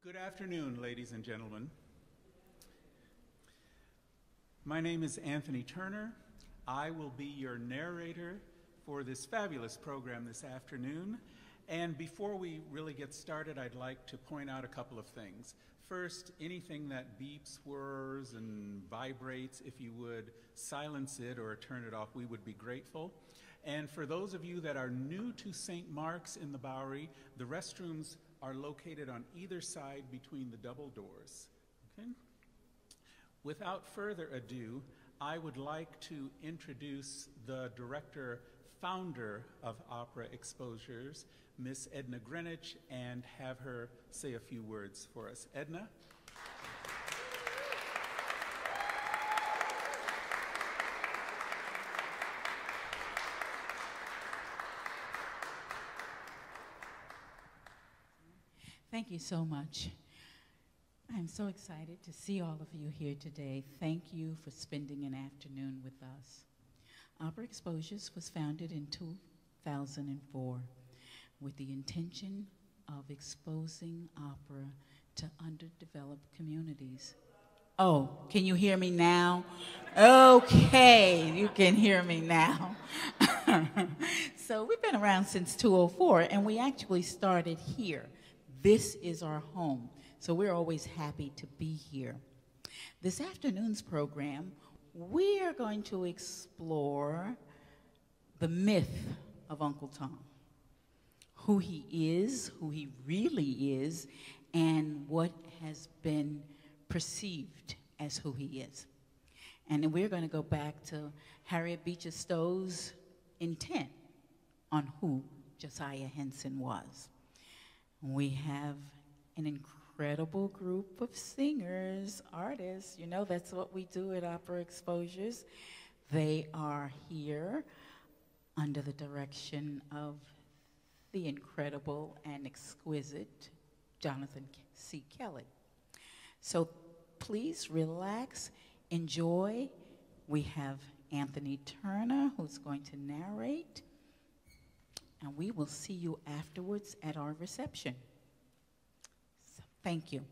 Good afternoon, ladies and gentlemen. My name is Anthony Turner. I will be your narrator for this fabulous program this afternoon. And before we really get started, I'd like to point out a couple of things. First, anything that beeps, whirs, and vibrates, if you would silence it or turn it off, we would be grateful. And for those of you that are new to St. Mark's in the Bowery, the restrooms are located on either side between the double doors. Okay? Without further ado, I would like to introduce the director, founder of Opera Exposures, Miss Edna Greenwich, and have her say a few words for us. Edna? Thank you so much. I'm so excited to see all of you here today. Thank you for spending an afternoon with us. Opera Exposures was founded in 2004 with the intention of exposing opera to underdeveloped communities. Oh, can you hear me now? Okay, you can hear me now. So we've been around since 2004, and we actually started here. This is our home, so we're always happy to be here. This afternoon's program, we are going to explore the myth of Uncle Tom, who he really is, and what has been perceived as who he is. And then we're going to go back to Harriet Beecher Stowe's intent on who Josiah Henson was. We have an incredible group of singers, artists. You know, that's what we do at Opera Exposures. They are here under the direction of the incredible and exquisite Jonathan C. Kelly. So please relax, enjoy. We have Anthony Turner, who's going to narrate. And we will see you afterwards at our reception. So, thank you.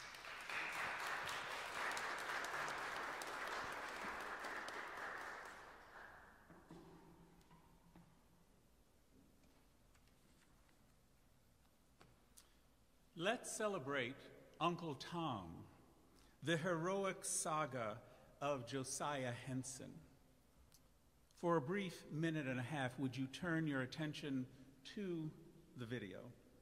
Let's celebrate Uncle Tom, the heroic saga of Josiah Henson. For a brief minute and a half, would you turn your attention to the video?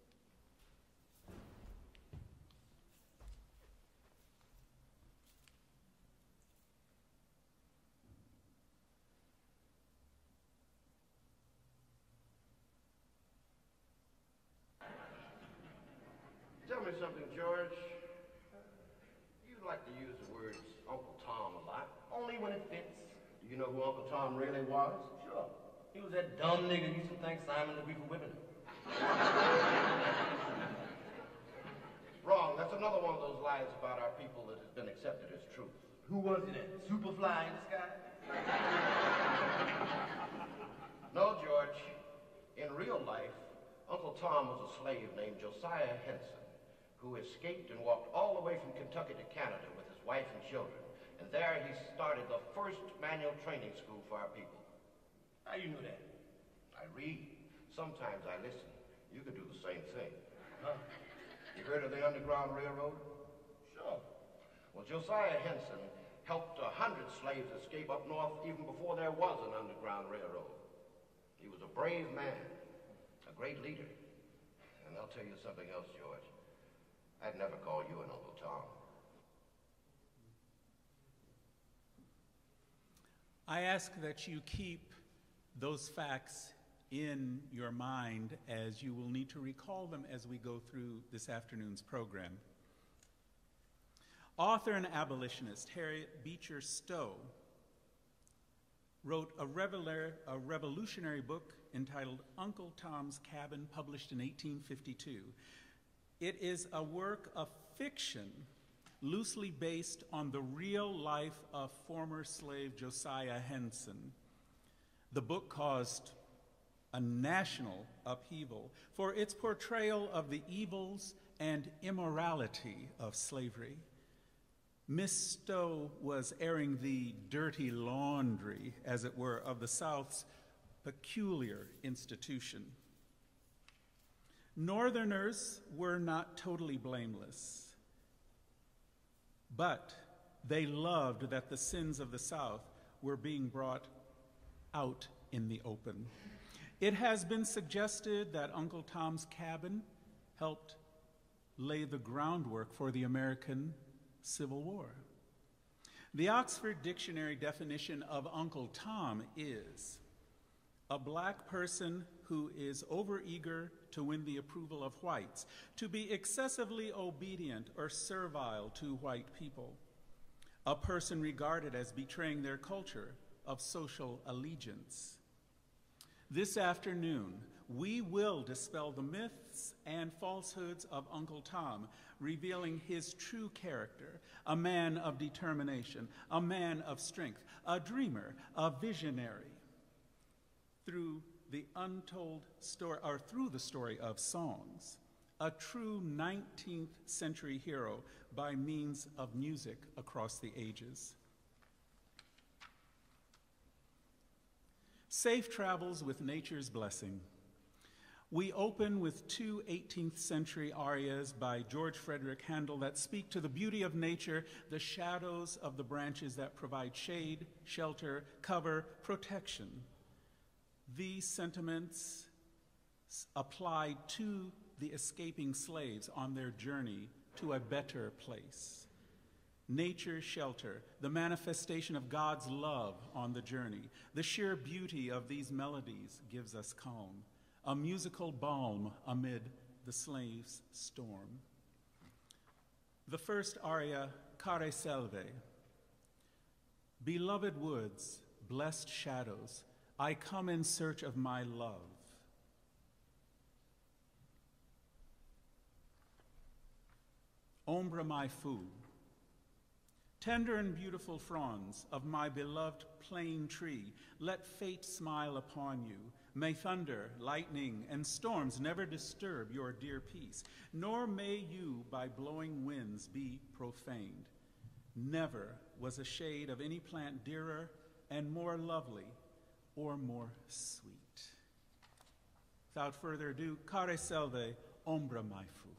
Tell me something, George. You like to use the words Uncle Tom a lot, only when it fits. Do you know who Uncle Tom really was? Sure. He was that dumb nigga who used to think Simon would be for whipping him. Wrong. That's another one of those lies about our people that has been accepted as truth. Who was he then? Superfly in the sky? No, George. In real life, Uncle Tom was a slave named Josiah Henson, who escaped and walked all the way from Kentucky to Canada with his wife and children. And there he started the first manual training school for our people. How you knew that? I read. Sometimes I listen. You could do the same thing. Huh? You heard of the Underground Railroad? Sure. Well, Josiah Henson helped 100 slaves escape up north even before there was an Underground Railroad. He was a brave man, a great leader. And I'll tell you something else, George. I'd never call you an Uncle Tom. I ask that you keep those facts in your mind, as you will need to recall them as we go through this afternoon's program. Author and abolitionist Harriet Beecher Stowe wrote a revolutionary book entitled Uncle Tom's Cabin, published in 1852. It is a work of fiction loosely based on the real life of former slave Josiah Henson. The book caused a national upheaval for its portrayal of the evils and immorality of slavery. Miss Stowe was airing the dirty laundry, as it were, of the South's peculiar institution. Northerners were not totally blameless, but they loved that the sins of the South were being brought out in the open. It has been suggested that Uncle Tom's Cabin helped lay the groundwork for the American Civil War. The Oxford Dictionary definition of Uncle Tom is a black person who is overeager to win the approval of whites, to be excessively obedient or servile to white people, a person regarded as betraying their culture of social allegiance. This afternoon, we will dispel the myths and falsehoods of Uncle Tom, revealing his true character, a man of determination, a man of strength, a dreamer, a visionary, through the untold story, or through the story of songs, a true 19th century hero by means of music across the ages. Safe travels with nature's blessing. We open with two 18th century arias by George Frederick Handel that speak to the beauty of nature, the shadows of the branches that provide shade, shelter, cover, protection. These sentiments applied to the escaping slaves on their journey to a better place. Nature's shelter, the manifestation of God's love on the journey. The sheer beauty of these melodies gives us calm, a musical balm amid the slave's storm. The first aria, Care Selve. Beloved woods, blessed shadows, I come in search of my love. Ombre mai fu. Tender and beautiful fronds of my beloved plane tree, let fate smile upon you. May thunder, lightning, and storms never disturb your dear peace, nor may you by blowing winds be profaned. Never was a shade of any plant dearer and more lovely or more sweet. Without further ado, Care Selve, Ombre mai fu.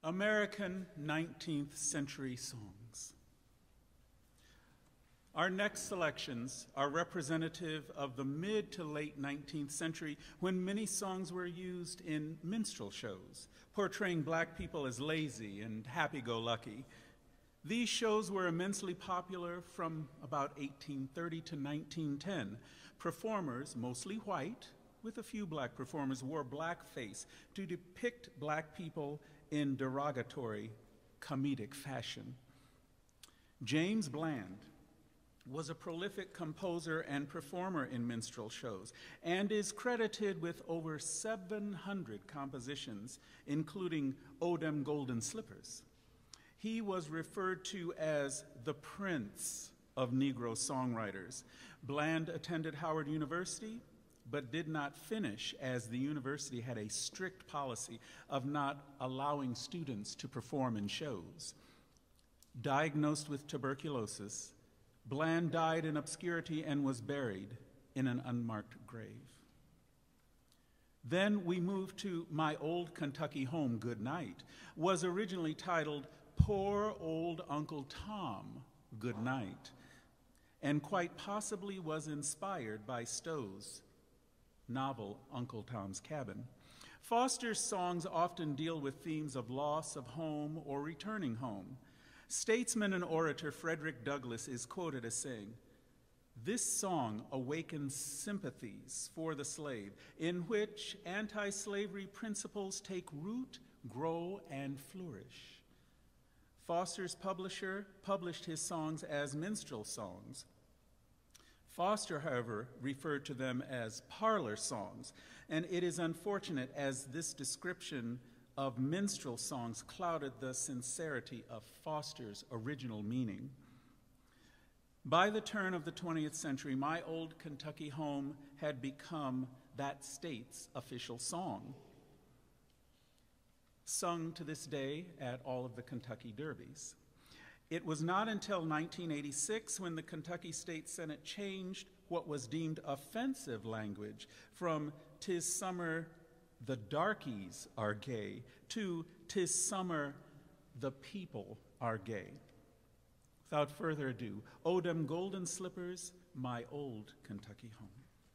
American 19th century songs. Our next selections are representative of the mid to late 19th century when many songs were used in minstrel shows, portraying black people as lazy and happy-go-lucky. These shows were immensely popular from about 1830 to 1910. Performers, mostly white, with a few black performers, wore blackface to depict black people in derogatory, comedic fashion. James Bland was a prolific composer and performer in minstrel shows and is credited with over 700 compositions, including "O Dem Golden Slippers." He was referred to as the Prince of Negro songwriters. Bland attended Howard University, but did not finish as the university had a strict policy of not allowing students to perform in shows. Diagnosed with tuberculosis, Bland died in obscurity and was buried in an unmarked grave. Then we moved to "My Old Kentucky Home, Good Night," was originally titled "Poor Old Uncle Tom, Good Night," and quite possibly was inspired by Stowe's novel Uncle Tom's Cabin. Foster's songs often deal with themes of loss of home or returning home. Statesman and orator Frederick Douglass is quoted as saying, "This song awakens sympathies for the slave, in which anti-slavery principles take root, grow, and flourish." Foster's publisher published his songs as minstrel songs. Foster, however, referred to them as parlor songs, and it is unfortunate as this description of minstrel songs clouded the sincerity of Foster's original meaning. By the turn of the 20th century, "My Old Kentucky Home" had become that state's official song, sung to this day at all of the Kentucky Derbies. It was not until 1986 when the Kentucky State Senate changed what was deemed offensive language from "'Tis summer, the darkies are gay," to "'Tis summer, the people are gay." Without further ado, "O Dem Golden Slippers, My Old Kentucky Home."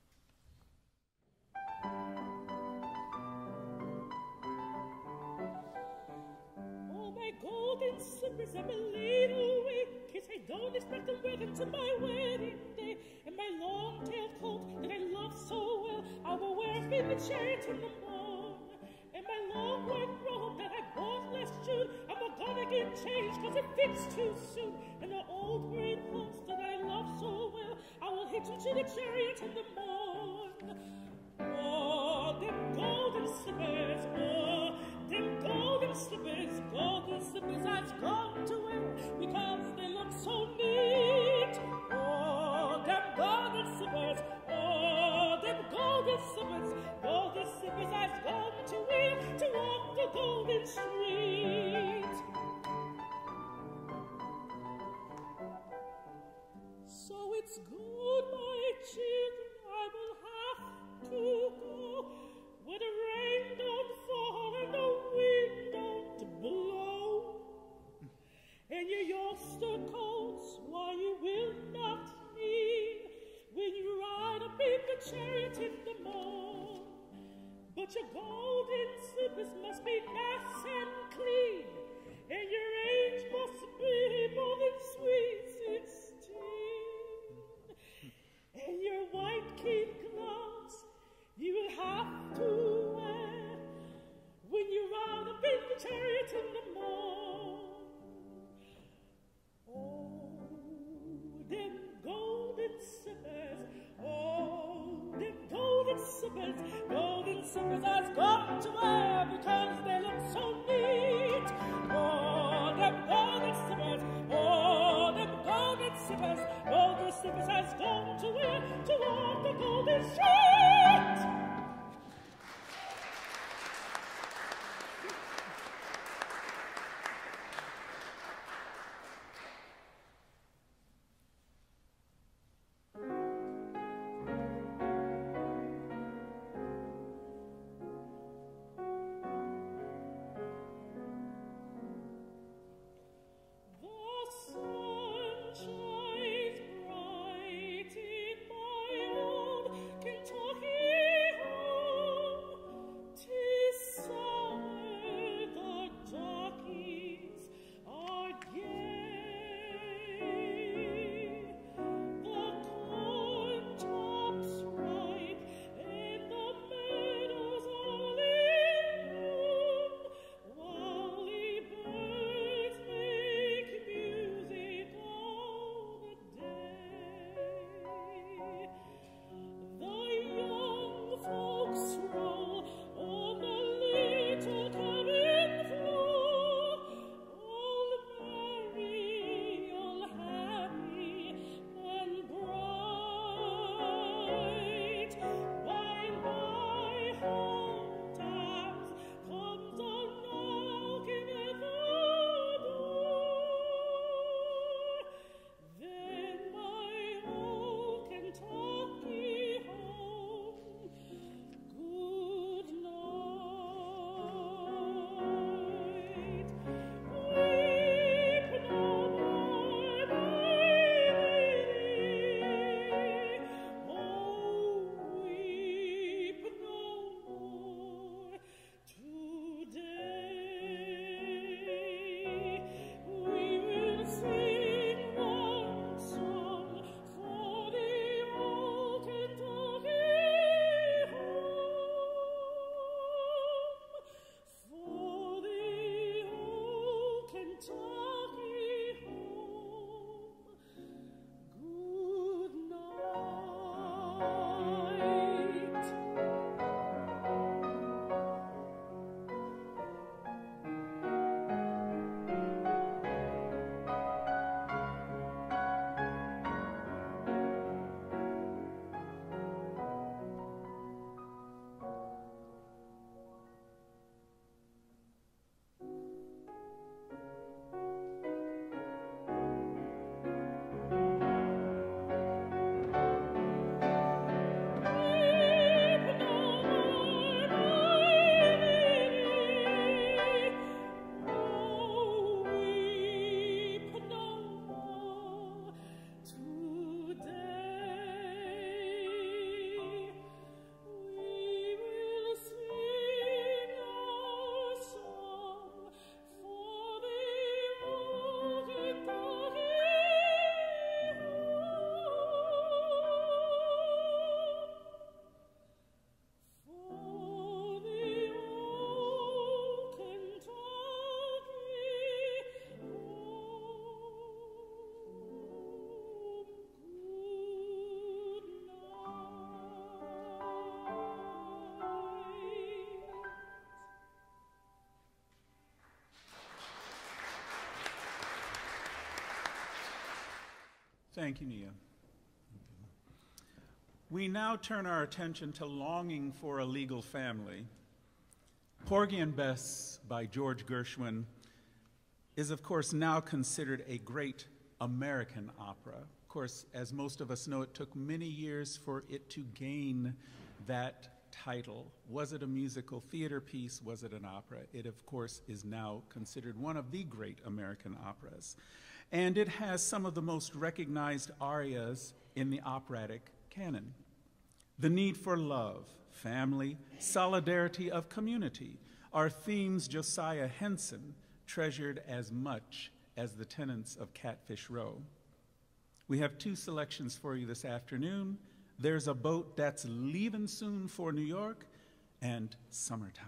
Oh, my golden slippers have been laid away, 'cause I don't expect to wear them to my wedding day. And my long-tailed coat that I love so well, I will wear in the chariot in the morn. And my long white robe that I bought last June, I'm not gonna get changed 'cause it fits too soon. And the old green horse that I love so well, I will hitch him to the chariot in the morn. Oh, them golden slippers, oh, them golden slippers I've gone to wear because they look so neat. Oh, them golden slippers, oh, them golden slippers I've gone to wear to walk the golden street. So it's good, my children, I will have to go, where the rain don't fall and the wind don't blow. And your ulster coats, why you will not need when you ride up in the chariot in the morn. But your golden slippers must be nice and clean, and your age must be more than sweet 16. And your white kid gloves you will have to wear when you ride up in the chariot in the morn. Oh, them golden slippers, oh, them golden slippers I've got to wear because they look so neat. Oh, them golden slippers, oh, them golden slippers I've got to wear to walk the golden street. Thank you, Nia. We now turn our attention to Longing for a Legal Family. Porgy and Bess by George Gershwin is, of course, now considered a great American opera. Of course, as most of us know, it took many years for it to gain that title. Was it a musical theater piece? Was it an opera? It, of course, is now considered one of the great American operas. And it has some of the most recognized arias in the operatic canon. The need for love, family, solidarity of community are themes Josiah Henson treasured as much as the tenets of Catfish Row. We have two selections for you this afternoon. There's a Boat That's Leaving Soon for New York, and Summertime.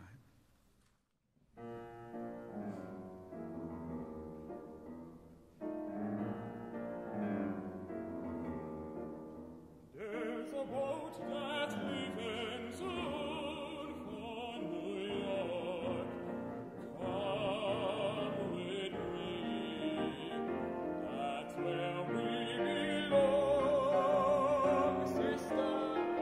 There's a boat that's leaving soon for New York. Come with me, that's where we belong, sister.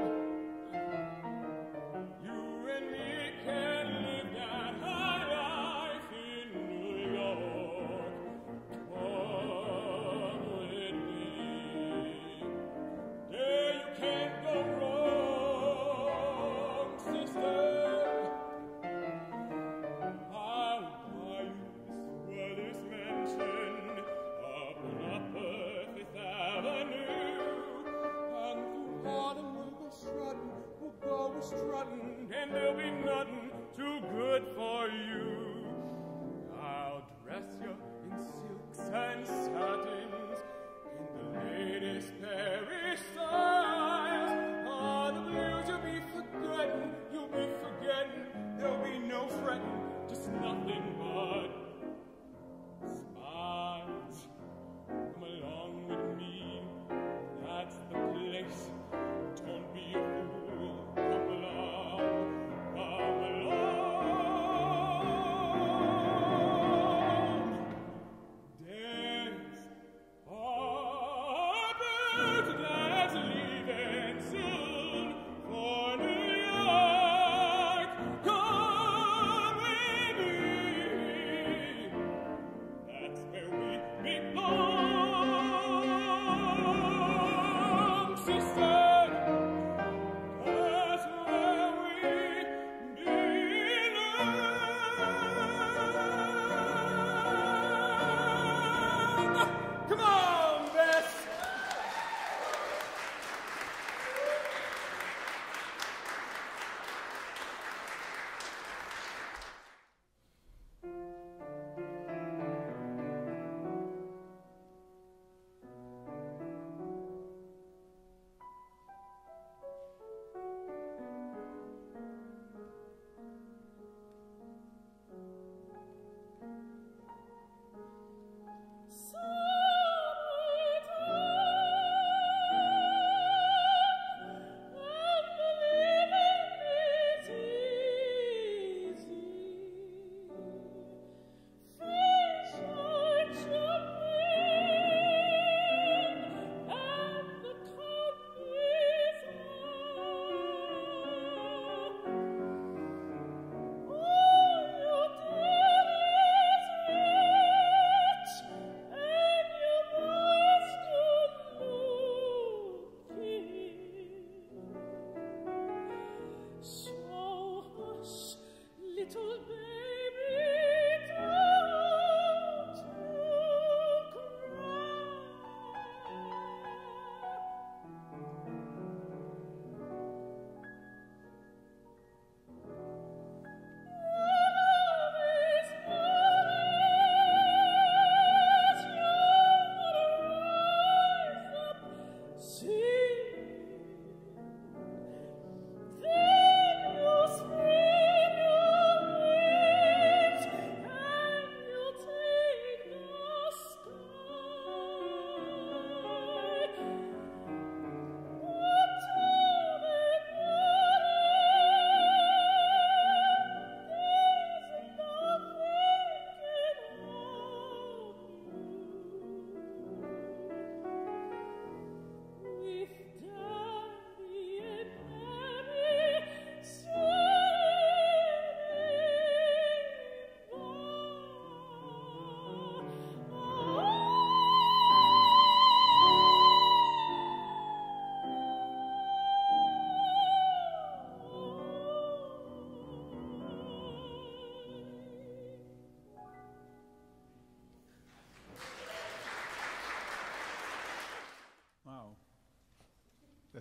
You and me can live that high life in New York. Come with me. There you can't go wrong, sister. I'll buy you this swellest mansion up on Upper Fifth Avenue, and through Harlem we'll go strutting, and there'll be nothing too good for you. I'll dress you in silks and satins, in the latest Paris styles. All the blues you'll be forgetting. There'll be no fretting, just nothing but smiles. Come along with me, that's the place. Don't be a fool, come along, come along. There's a boat that's leaving soon for New York. Come with me, that's where we belong, sister. That's where we belong. Come on, Bess. Little baby, don't you cry?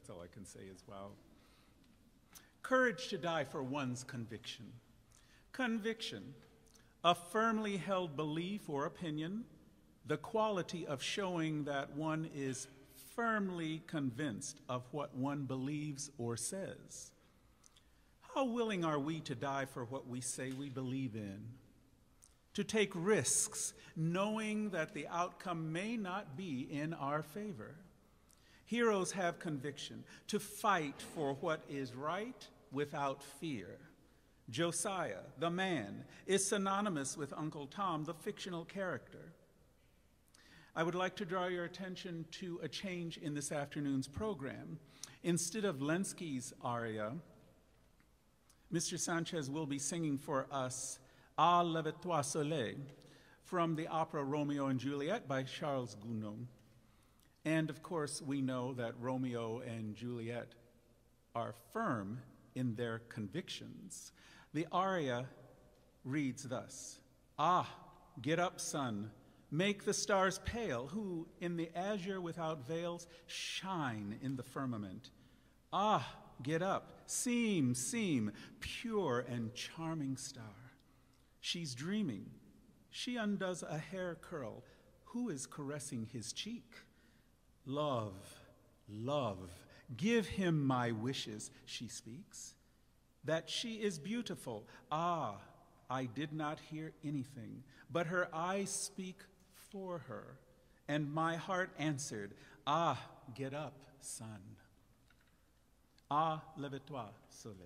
That's all I can say as well. Courage to die for one's conviction. Conviction, a firmly held belief or opinion, the quality of showing that one is firmly convinced of what one believes or says. How willing are we to die for what we say we believe in? To take risks, knowing that the outcome may not be in our favor. Heroes have conviction, to fight for what is right without fear. Josiah, the man, is synonymous with Uncle Tom, the fictional character. I would like to draw your attention to a change in this afternoon's program. Instead of Lenski's aria, Mr. Sanchez will be singing for us Ah, lève-toi soleil from the opera Romeo and Juliet by Charles Gounod. And of course, we know that Romeo and Juliet are firm in their convictions. The aria reads thus: Ah, get up, sun, make the stars pale, who in the azure without veils shine in the firmament. Ah, get up, seem, pure and charming star. She's dreaming. She undoes a hair curl. Who is caressing his cheek? Love, love, give him my wishes, she speaks. That she is beautiful. Ah, I did not hear anything, but her eyes speak for her. And my heart answered, ah, get up, sun. Ah, lève-toi, soleil.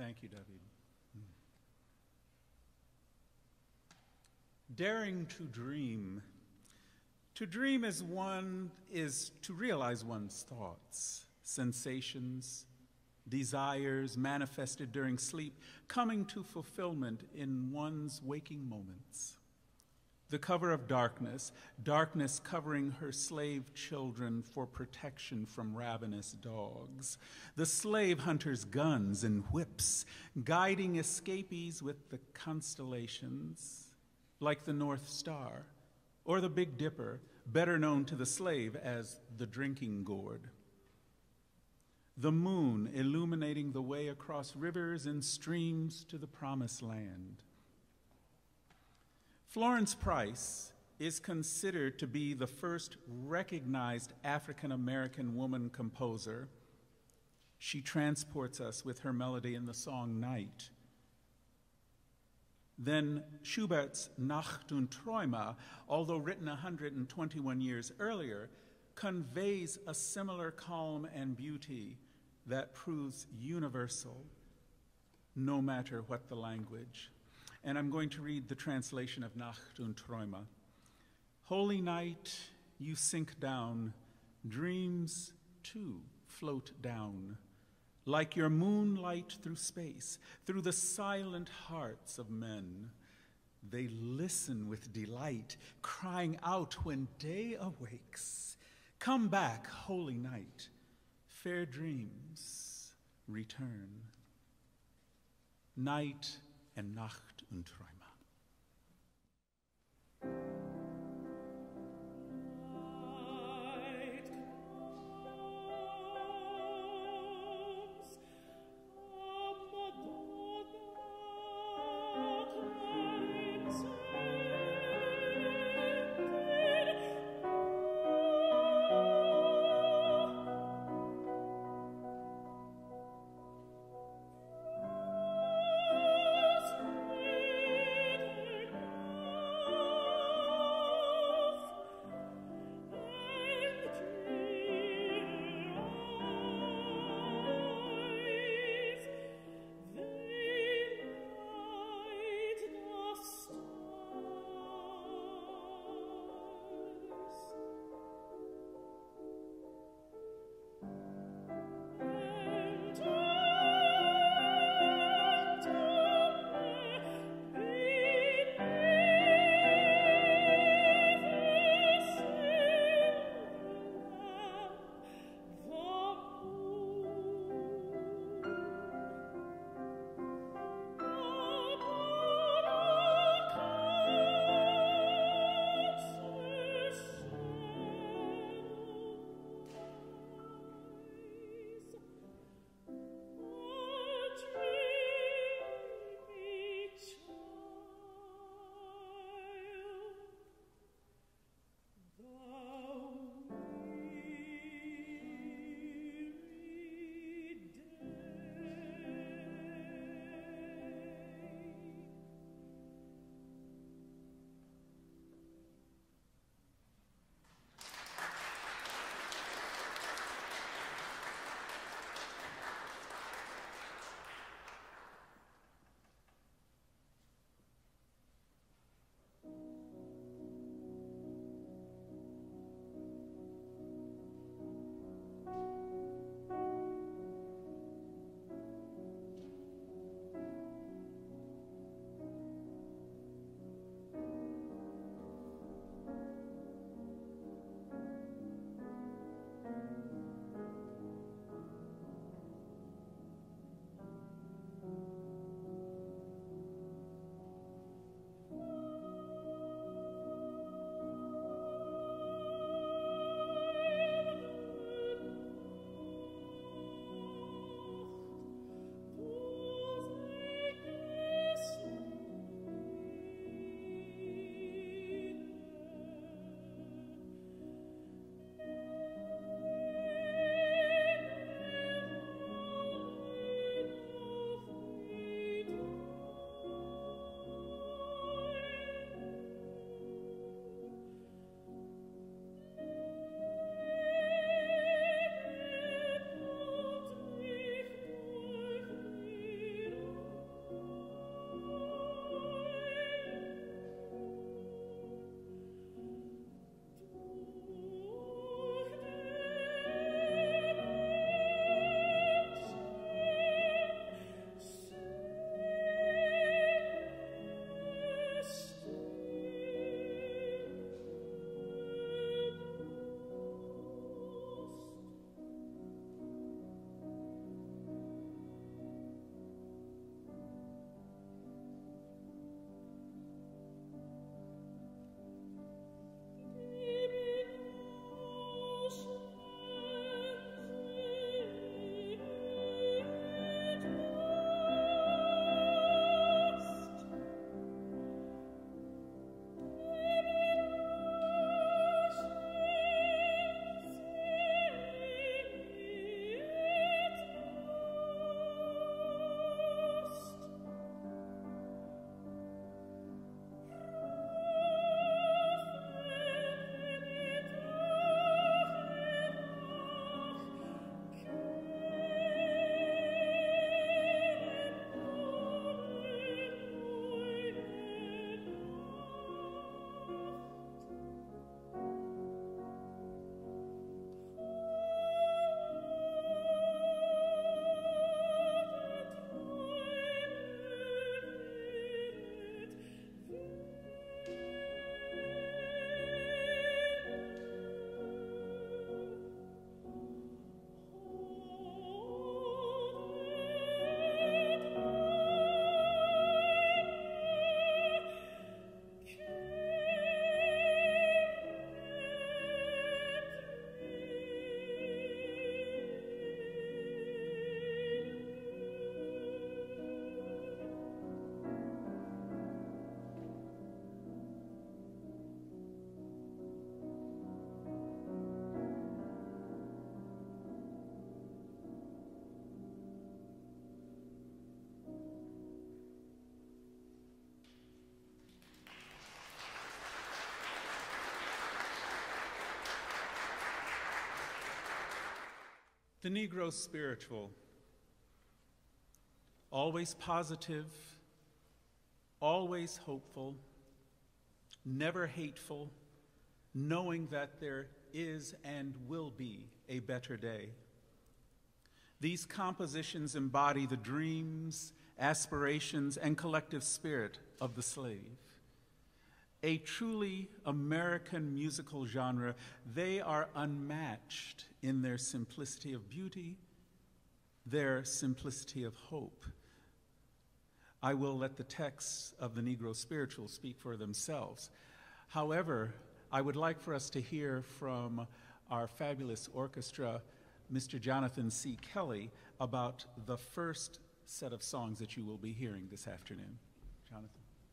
Thank you, David. Daring to dream. To dream is to realize one's thoughts, sensations, desires manifested during sleep, coming to fulfillment in one's waking moments. The cover of darkness, darkness covering her slave children for protection from ravenous dogs. The slave hunter's guns and whips, guiding escapees with the constellations, like the North Star, or the Big Dipper, better known to the slave as the drinking gourd. The moon illuminating the way across rivers and streams to the promised land. Florence Price is considered to be the first recognized African-American woman composer. She transports us with her melody in the song Night. Then Schubert's Nacht und Träume, although written 121 years earlier, conveys a similar calm and beauty that proves universal, no matter what the language. And I'm going to read the translation of Nacht und Träume. Holy night, you sink down, dreams too float down, like your moonlight through space, through the silent hearts of men. They listen with delight, crying out when day awakes. Come back, holy night, fair dreams return. Night and Nacht und Träume. Oh The Negro spiritual, always positive, always hopeful, never hateful, knowing that there is and will be a better day. These compositions embody the dreams, aspirations, and collective spirit of the slave. A truly American musical genre, they are unmatched in their simplicity of beauty, their simplicity of hope. I will let the texts of the Negro spiritual speak for themselves. However, I would like for us to hear from our fabulous orchestra, Mr. Jonathan C. Kelly, about the first set of songs that you will be hearing this afternoon. Jonathan.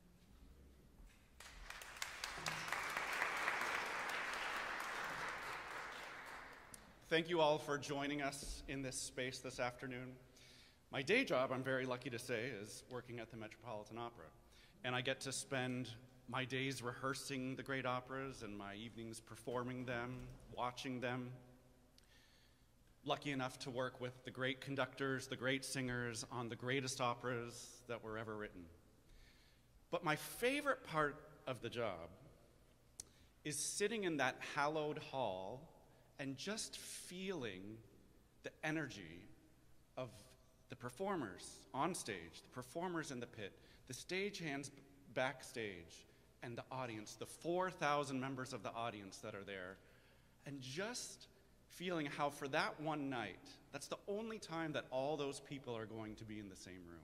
Thank you all for joining us in this space this afternoon. My day job, I'm very lucky to say, is working at the Metropolitan Opera. And I get to spend my days rehearsing the great operas and my evenings performing them, watching them. Lucky enough to work with the great conductors, the great singers on the greatest operas that were ever written. But my favorite part of the job is sitting in that hallowed hall and just feeling the energy of the performers on stage, the performers in the pit, the stagehands backstage, and the audience, the 4,000 members of the audience that are there, and just feeling how for that one night, that's the only time that all those people are going to be in the same room.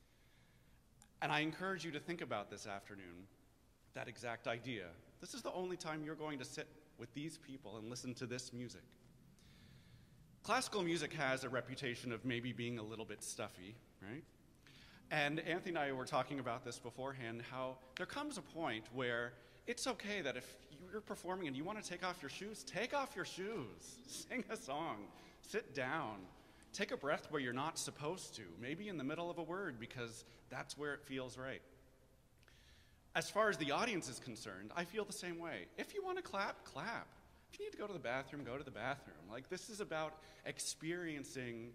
And I encourage you to think about this afternoon, that exact idea. This is the only time you're going to sit with these people and listen to this music. Classical music has a reputation of maybe being a little bit stuffy, right? And Anthony and I were talking about this beforehand, how there comes a point where it's okay that if you're performing and you want to take off your shoes, take off your shoes, sing a song, sit down, take a breath where you're not supposed to, maybe in the middle of a word, because that's where it feels right. As far as the audience is concerned, I feel the same way. If you want to clap, clap. If you need to go to the bathroom, go to the bathroom. Like, this is about experiencing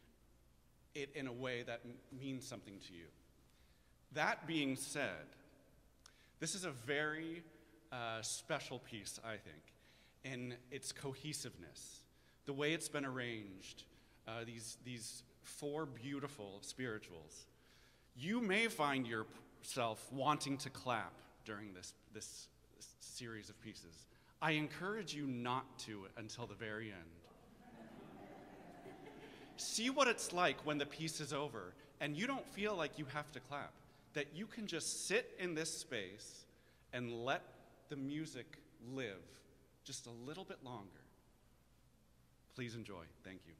it in a way that means something to you. That being said, this is a very special piece, I think, in its cohesiveness, the way it's been arranged, these four beautiful spirituals. You may find yourself wanting to clap during this series of pieces. I encourage you not to until the very end. See what it's like when the piece is over and you don't feel like you have to clap, that you can just sit in this space and let the music live just a little bit longer. Please enjoy. Thank you.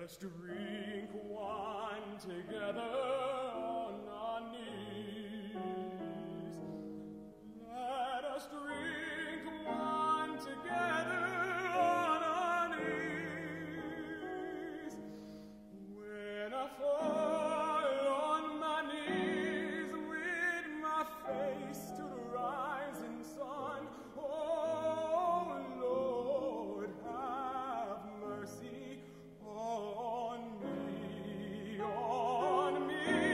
us drink wine together on our knees. Let us drink wine together on our knees. When I fall on my knees with my face to the rising sun, oh Lord, have mercy on me, on me.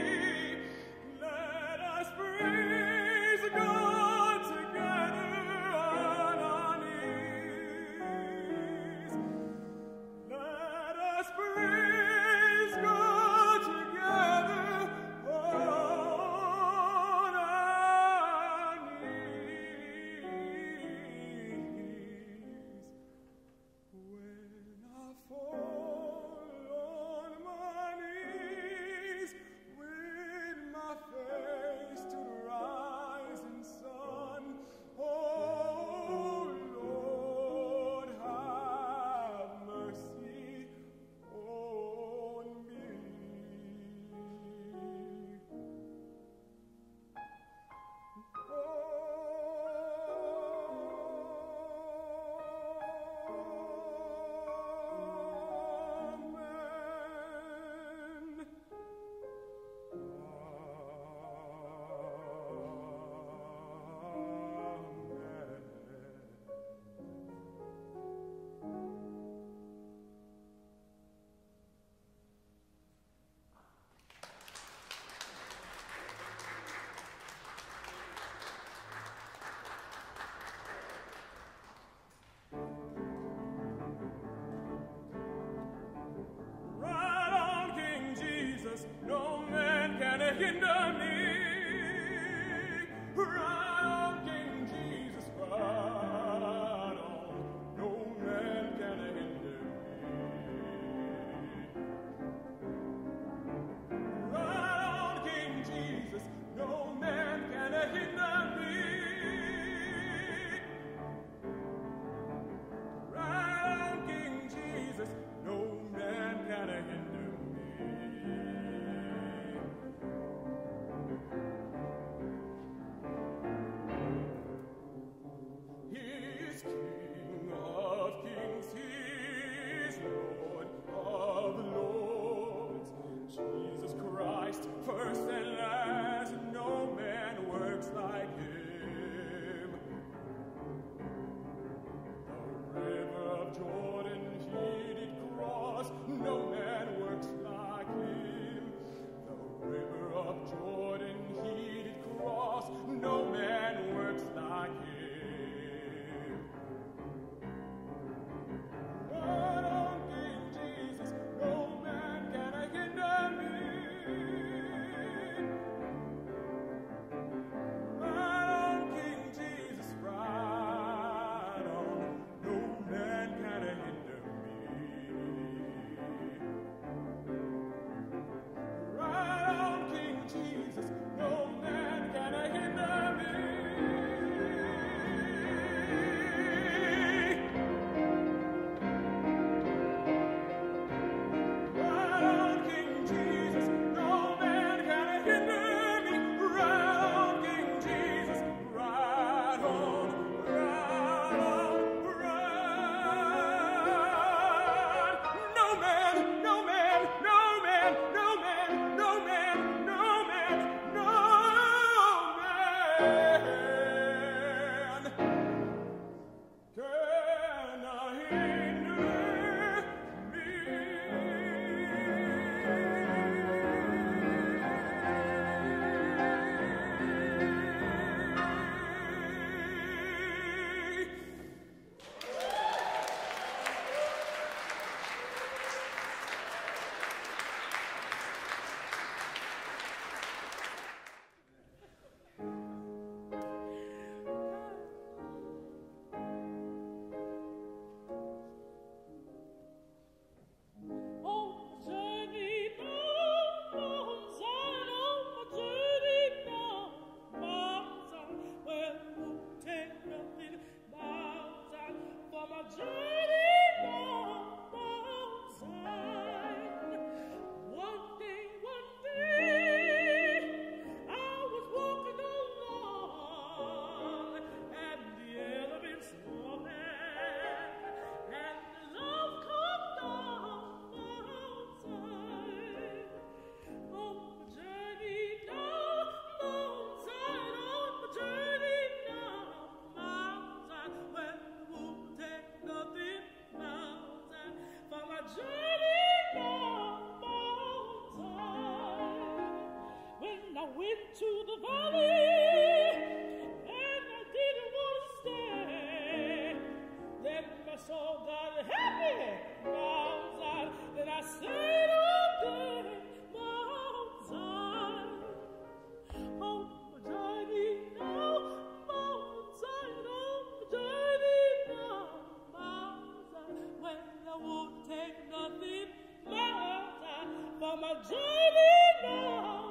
take nothing mountain for my journey down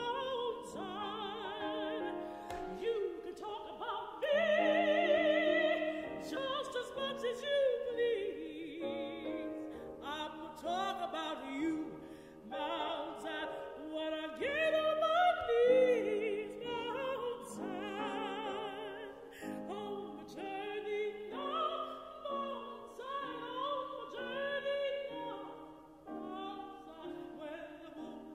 mountain. You can talk about me just as much as you please. I'm gonna talk about you, mountain, when I get on my knees, mountain. On my journey down mountain, on my journey down mountain, when the moon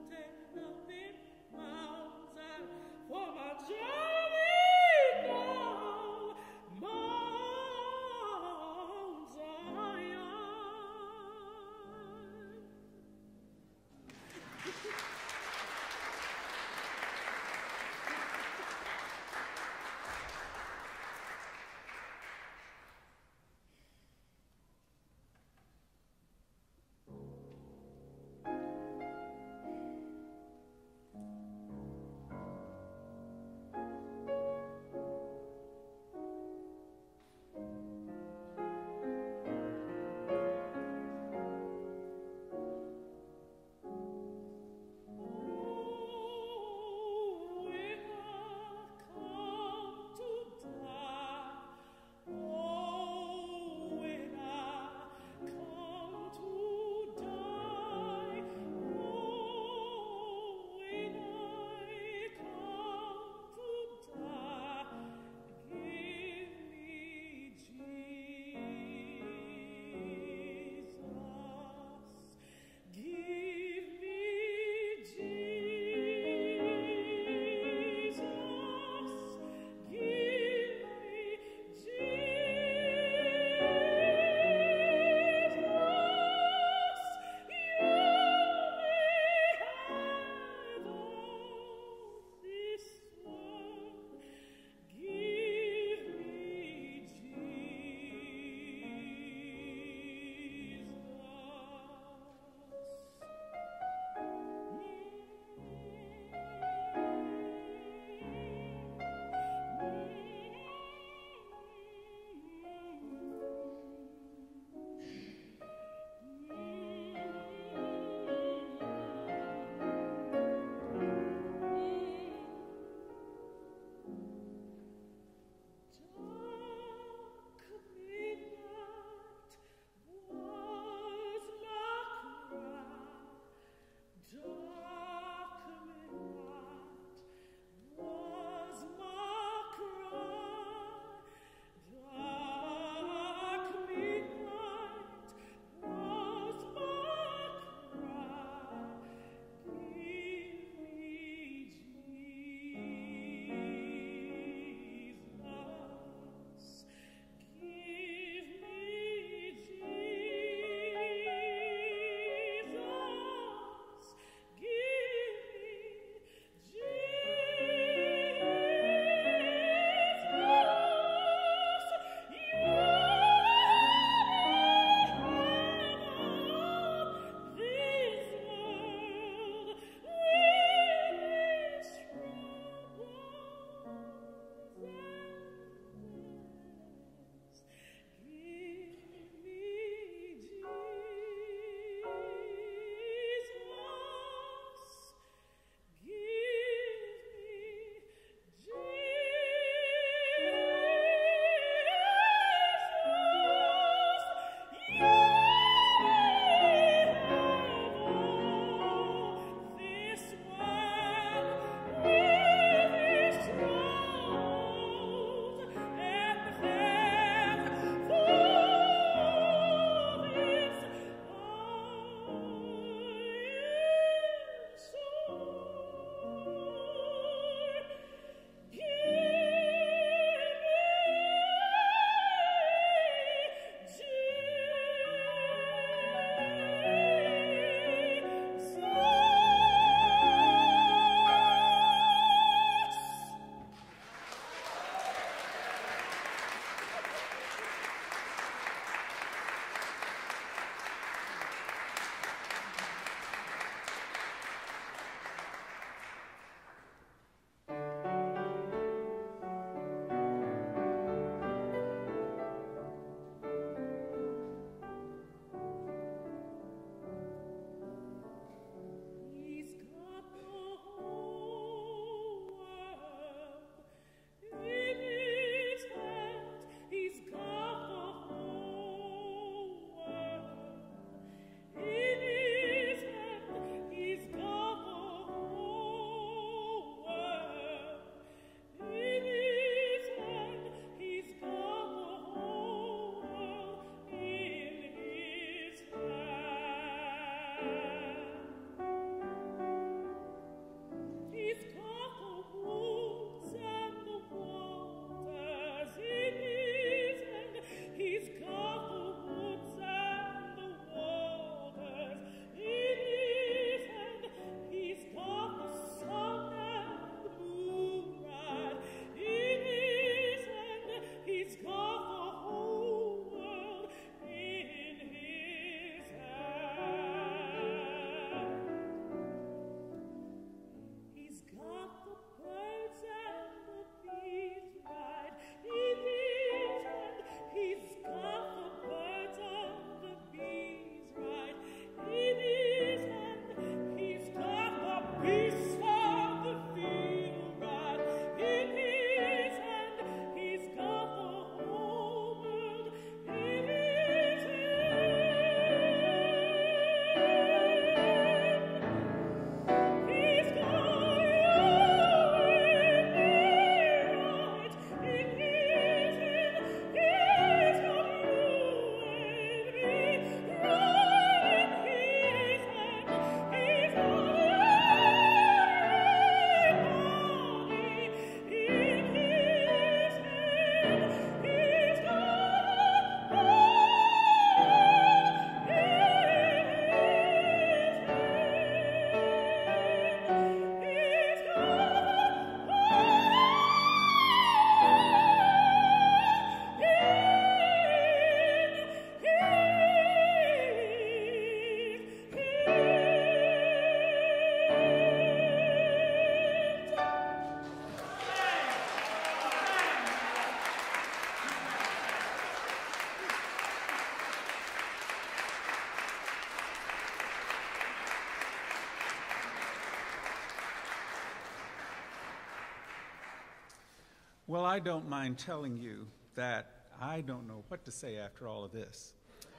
Well, I don't mind telling you that I don't know what to say after all of this.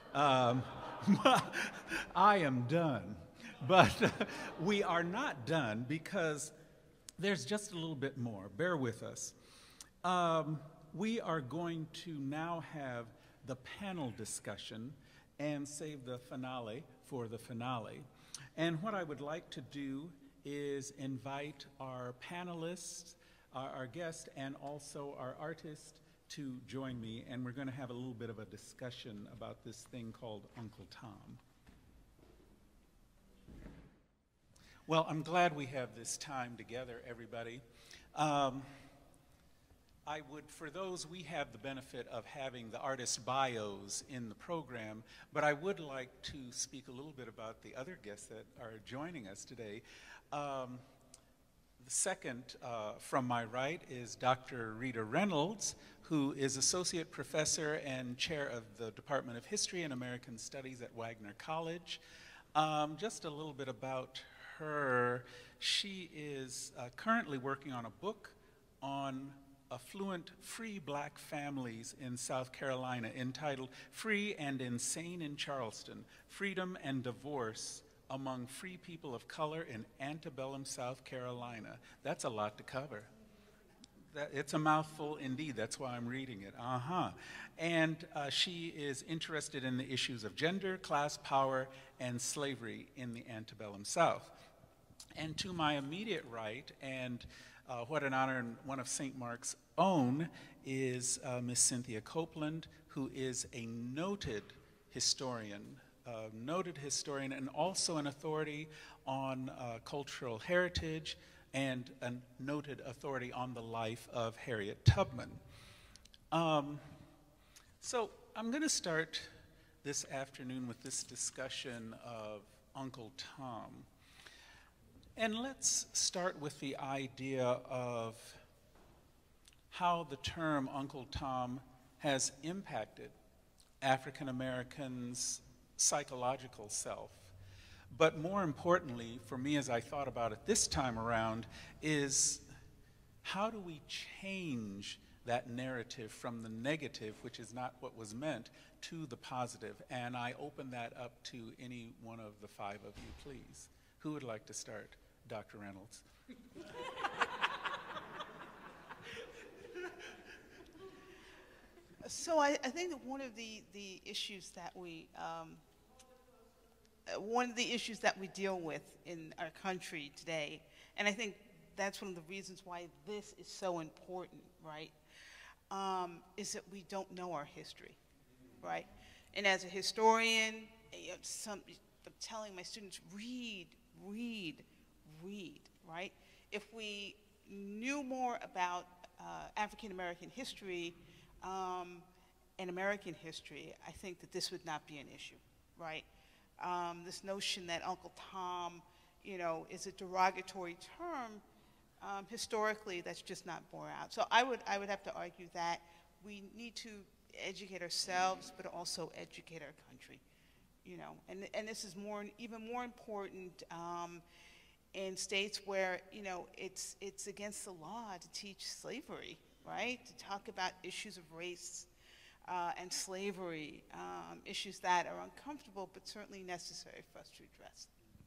I am done. But we are not done because there's just a little bit more. Bear with us. We are going to now have the panel discussion and save the finale for the finale. And what I would like to do is invite our panelists, our guest, and also our artist to join me, and we're going to have a little bit of a discussion about this thing called Uncle Tom. Well, I'm glad we have this time together, everybody. I would, for those, we have the benefit of having the artist bios in the program, but I would like to speak a little bit about the other guests that are joining us today. The second from my right is Dr. Rita Reynolds, who is Associate Professor and Chair of the Department of History and American Studies at Wagner College. Just a little bit about her. She is currently working on a book on affluent free black families in South Carolina entitled Free and Insane in Charleston, Freedom and Divorce Among Free People of Color in Antebellum, South Carolina. That's a lot to cover. It's a mouthful indeed, that's why I'm reading it. And she is interested in the issues of gender, class, power, and slavery in the antebellum South. And to my immediate right, and what an honor, and one of St. Mark's own, is Miss Cynthia Copeland, who is a noted historian and also an authority on cultural heritage and a noted authority on the life of Harriet Tubman. So I'm going to start this afternoon with this discussion of Uncle Tom. And let's start with the idea of how the term Uncle Tom has impacted African Americans' psychological self. But more importantly, for me as I thought about it this time around, is how do we change that narrative from the negative, which is not what was meant, to the positive? And I open that up to any one of the five of you, please. Who would like to start? Dr. Reynolds. So I think that one of the issues that we deal with in our country today, and I think that's one of the reasons why this is so important, right, is that we don't know our history, right? And as a historian, I'm telling my students, read, right? If we knew more about African American history and American history, I think that this would not be an issue, right? This notion that Uncle Tom, is a derogatory term, historically, that's just not borne out. So I would have to argue that we need to educate ourselves, but also educate our country, and this is even more important in states where, it's against the law to teach slavery, right? To talk about issues of race and slavery, issues that are uncomfortable but certainly necessary for us to address.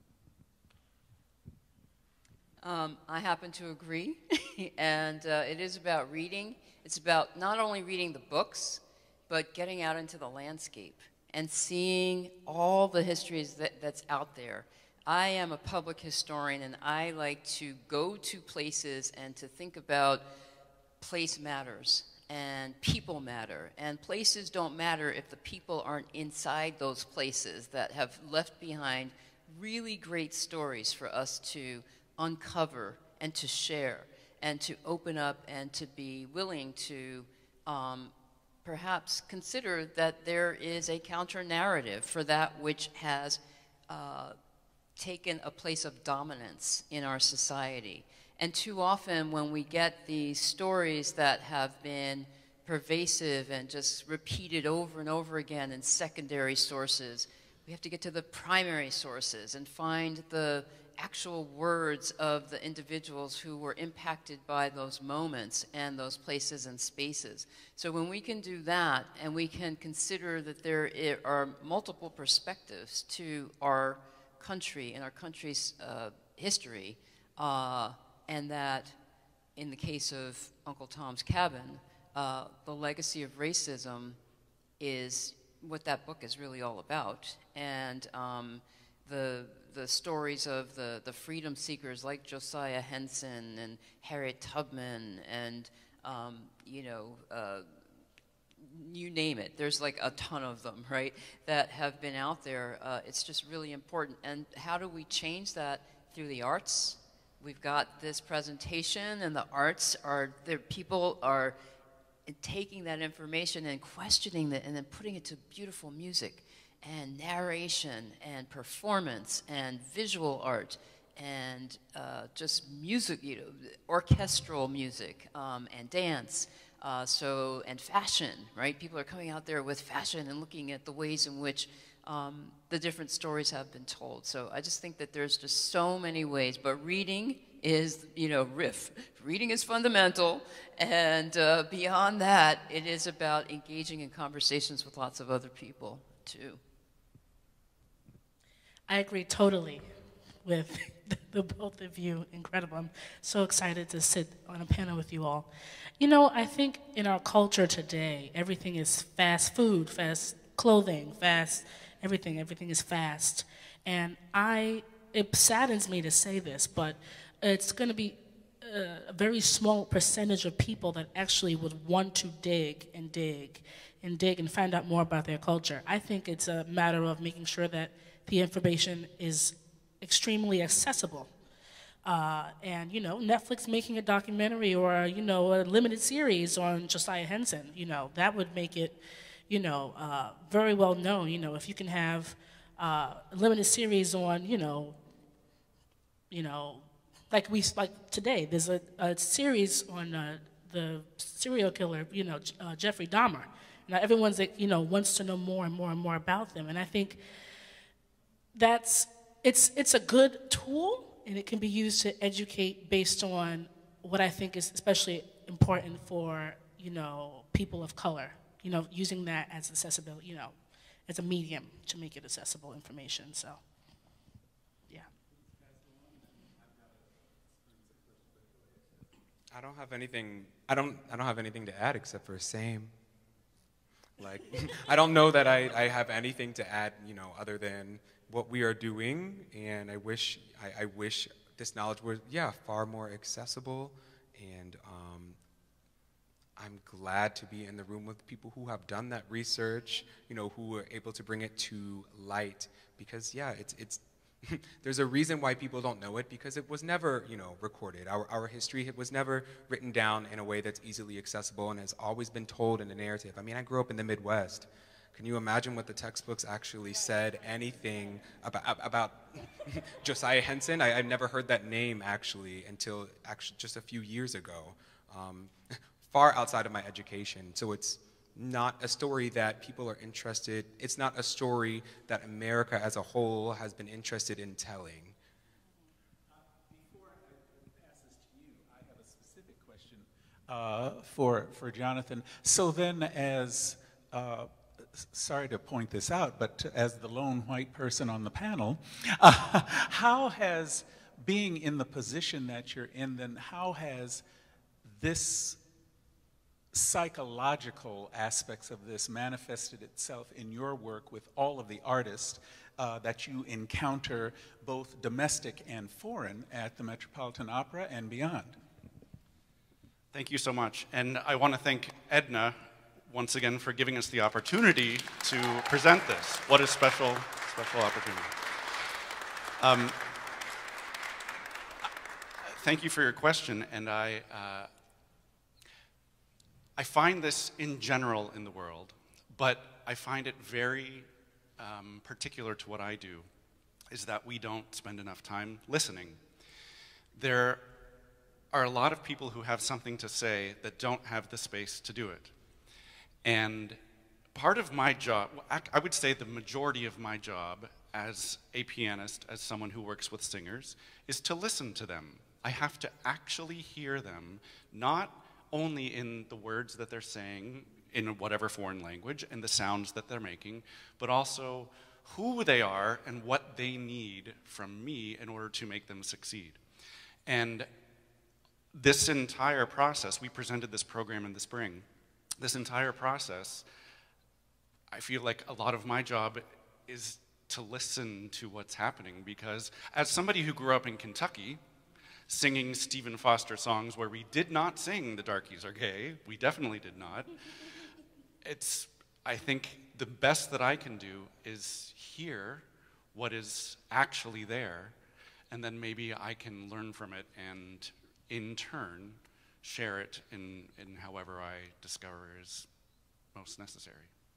I happen to agree, and it is about reading. It's about not only reading the books, but getting out into the landscape and seeing all the histories that's out there. I am a public historian, and I like to go to places and to think about place matters and people matter. And places don't matter if the people aren't inside those places that have left behind really great stories for us to uncover and to share and to open up and to be willing to perhaps consider that there is a counter-narrative for that which has taken a place of dominance in our society. And too often when we get these stories that have been pervasive and just repeated over and over again in secondary sources, We have to get to the primary sources and find the actual words of the individuals who were impacted by those moments and those places and spaces. So when we can do that, and we can consider that there are multiple perspectives to our country and our country's history, and that in the case of Uncle Tom's Cabin, the legacy of racism is what that book is really all about. And the stories of the freedom seekers like Josiah Henson and Harriet Tubman and, you name it. There's like a ton of them, right, that have been out there. It's just really important. And how do we change that? Through the arts. We've got this presentation, and the arts are there. People are taking that information and questioning it and then putting it to beautiful music and narration and performance and visual art and just music, orchestral music and dance. And fashion, right? People are coming out there with fashion and looking at the ways in which the different stories have been told. So I just think that there's just so many ways, but reading is, reading is fundamental, and beyond that, it is about engaging in conversations with lots of other people, too. I agree totally with the both of you. Incredible. I'm so excited to sit on a panel with you all. I think in our culture today, everything is fast food, fast clothing, fast everything. Everything is fast. And it saddens me to say this, but it's going to be a very small percentage of people that actually would want to dig and find out more about their culture. I think it's a matter of making sure that the information is extremely accessible. And Netflix making a documentary or a limited series on Josiah Henson, that would make it, very well known. If you can have a limited series on, like today, there's a series on the serial killer, Jeffrey Dahmer. Now everyone's wants to know more and more and more about them, and I think it's a good tool. And it can be used to educate based on what I think is especially important for, people of color, using that as accessibility, as a medium to make it accessible information. So, yeah. I don't have anything to add except for same. Like, I don't know that I have anything to add, other than what we are doing, and I wish this knowledge was, far more accessible, and I'm glad to be in the room with people who have done that research, who were able to bring it to light, because it's there's a reason why people don't know it, because it was never, recorded. Our history was never written down in a way that's easily accessible and has always been told in a narrative. I mean, I grew up in the Midwest. Can you imagine what the textbooks actually said anything about Josiah Henson? I've never heard that name until just a few years ago, far outside of my education. So it's not a story that people are interested. It's not a story that America as a whole has been interested in telling. Before I pass this to you, I have a specific question for Jonathan. So then, as sorry to point this out, but as the lone white person on the panel, how has being in the position that you're in, then how has this psychological aspects of this manifested itself in your work with all of the artists that you encounter, both domestic and foreign, at the Metropolitan Opera and beyond? Thank you so much. And I want to thank Edna once again for giving us the opportunity to present this. What a special opportunity. Thank you for your question, and I find this in general in the world, but I find it very particular to what I do, is that we don't spend enough time listening. There are a lot of people who have something to say that don't have the space to do it. And part of my job, I would say the majority of my job as a pianist, as someone who works with singers, is to listen to them. I have to actually hear them, not only in the words that they're saying in whatever foreign language and the sounds that they're making, but also who they are and what they need from me in order to make them succeed. And this entire process, we presented this program in the spring, this entire process, I feel like a lot of my job is to listen to what's happening, because as somebody who grew up in Kentucky, singing Stephen Foster songs where we did not sing "The Darkies Are Gay," we definitely did not, I think the best that I can do is hear what is actually there, and then maybe I can learn from it and in turn share it in however I discover is most necessary.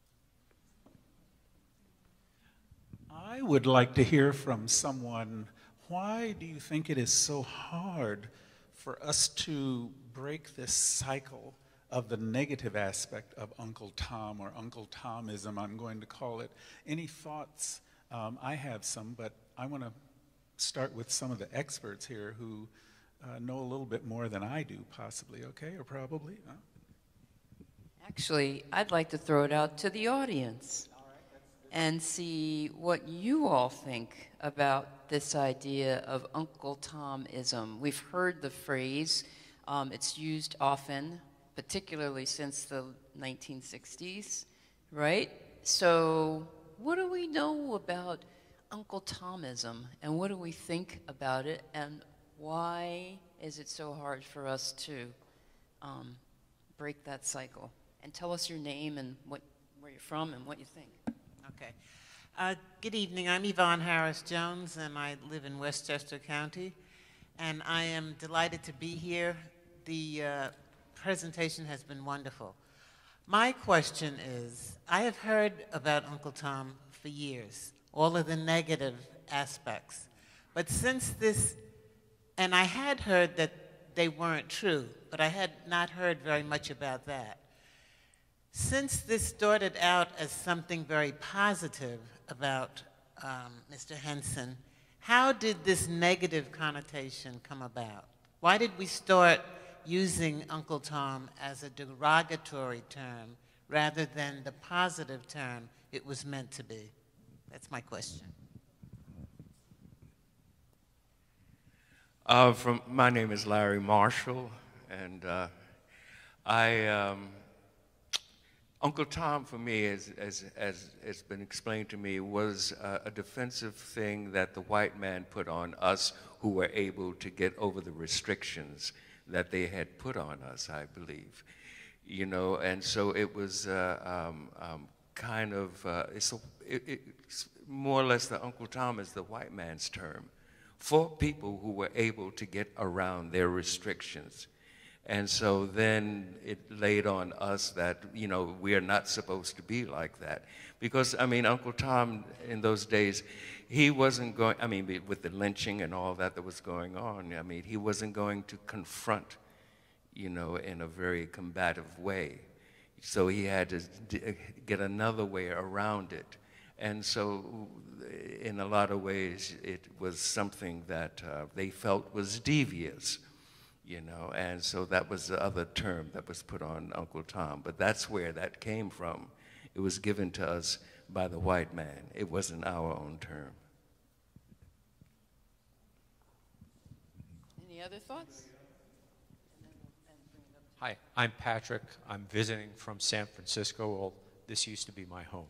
I would like to hear from someone, why do you think it is so hard for us to break this cycle of the negative aspect of Uncle Tom, or Uncle Tomism, I'm going to call it? Any thoughts? I have some, but I want to start with some of the experts here who know a little bit more than I do, possibly, okay, or probably? Actually, I'd like to throw it out to the audience and see what you all think about this idea of Uncle Tomism. We've heard the phrase. It's used often, particularly since the 1960s, right? So what do we know about Uncle Tomism, and what do we think about it, and why is it so hard for us to break that cycle? And tell us your name and where you're from and what you think. Okay. Good evening. I'm Yvonne Harris-Jones, and I live in Westchester County. And I am delighted to be here. The presentation has been wonderful. My question is, I have heard about Uncle Tom for years, all of the negative aspects. But since this, and I had heard that they weren't true, but I had not heard very much about that. Since this started out as something very positive about Mr. Henson, how did this negative connotation come about? Why did we start using Uncle Tom as a derogatory term rather than the positive term it was meant to be? That's my question. My name is Larry Marshall, and Uncle Tom, for me, as has been explained to me, was a defensive thing that the white man put on us who were able to get over the restrictions that they had put on us, I believe. You know, and so it was kind of, it's more or less the Uncle Tom is the white man's term for people who were able to get around their restrictions. And so then it laid on us that, you know, we are not supposed to be like that. Because, I mean, Uncle Tom in those days, he wasn't going, I mean, with the lynching and all that was going on, I mean, he wasn't going to confront, you know, in a very combative way. So he had to get another way around it. And so in a lot of ways, it was something that they felt was devious. You know, and so that was the other term that was put on Uncle Tom. But that's where that came from. It was given to us by the white man. It wasn't our own term. Any other thoughts? Hi, I'm Patrick. I'm visiting from San Francisco. Well, this used to be my home.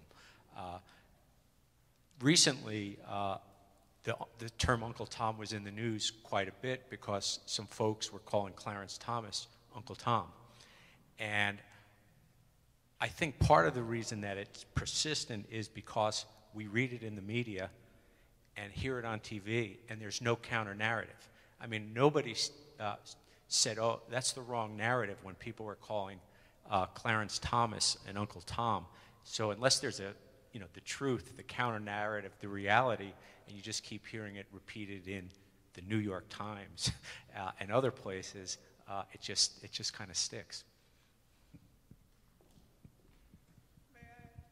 Recently, the term Uncle Tom was in the news quite a bit because some folks were calling Clarence Thomas Uncle Tom. And I think part of the reason that it's persistent is because we read it in the media and hear it on TV, and there's no counter-narrative. I mean, nobody said, oh, that's the wrong narrative when people were calling Clarence Thomas and Uncle Tom. So unless there's the truth, the counter-narrative, the reality, and you just keep hearing it repeated in the New York Times and other places, it just kind of sticks.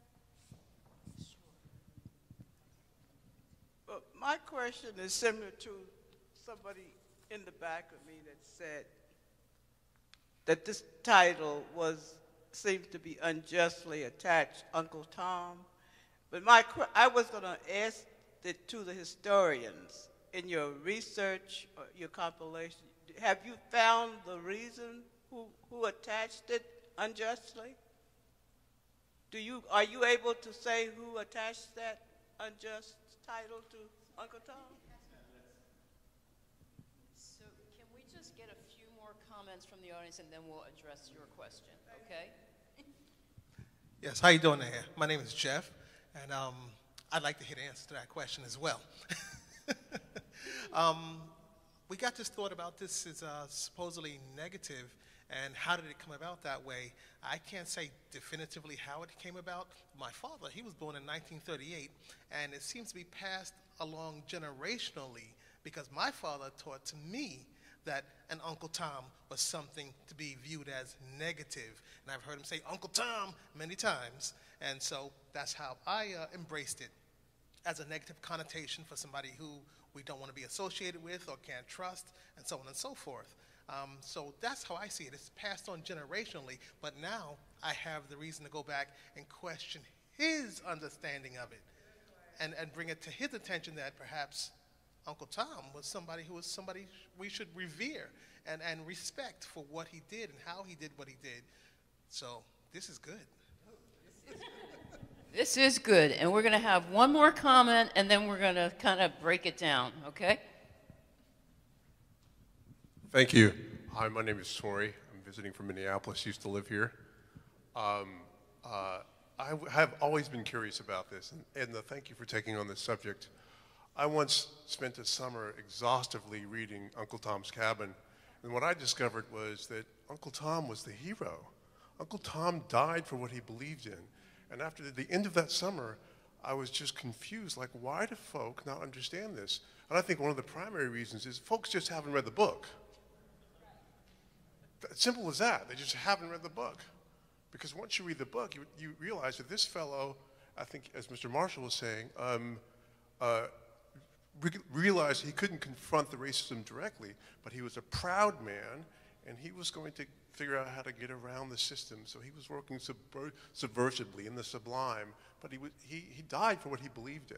My question is similar to somebody in the back of me that said that this title seems to be unjustly attached, Uncle Tom. But I was going to ask it to the historians. In your research, or your compilation, have you found the reason who attached it unjustly? Are you able to say who attached that unjust title to Uncle Tom? So can we just get a few more comments from the audience and then we'll address your question, okay? Yes, how you doing there? My name is Jeff, and I'd like to hear the answer to that question as well. We got this thought about this is supposedly negative, and how did it come about that way? I can't say definitively how it came about. My father, he was born in 1938, and it seems to be passed along generationally because my father taught to me that an Uncle Tom was something to be viewed as negative. And I've heard him say Uncle Tom many times, and so that's how I embraced it, as a negative connotation for somebody who we don't want to be associated with or can't trust, and so on and so forth. So that's how I see it. It's passed on generationally, but now I have the reason to go back and question his understanding of it and bring it to his attention that perhaps Uncle Tom was somebody we should revere and respect for what he did and how he did what he did. So this is good. This is good, and we're going to have one more comment, and then we're going to kind of break it down, okay? Thank you. Hi, my name is Tori. I'm visiting from Minneapolis, used to live here. I have always been curious about this, and thank you for taking on this subject. I once spent a summer exhaustively reading Uncle Tom's Cabin, and what I discovered was that Uncle Tom was the hero. Uncle Tom died for what he believed in. And after the end of that summer, I was just confused, like, why do folk not understand this? And I think one of the primary reasons is folks just haven't read the book. Simple as that. They just haven't read the book. Because once you read the book, you realize that this fellow, I think, as Mr. Marshall was saying, realized he couldn't confront the racism directly, but he was a proud man, and he was going to figure out how to get around the system. So he was working subversively in the sublime, but he died for what he believed in.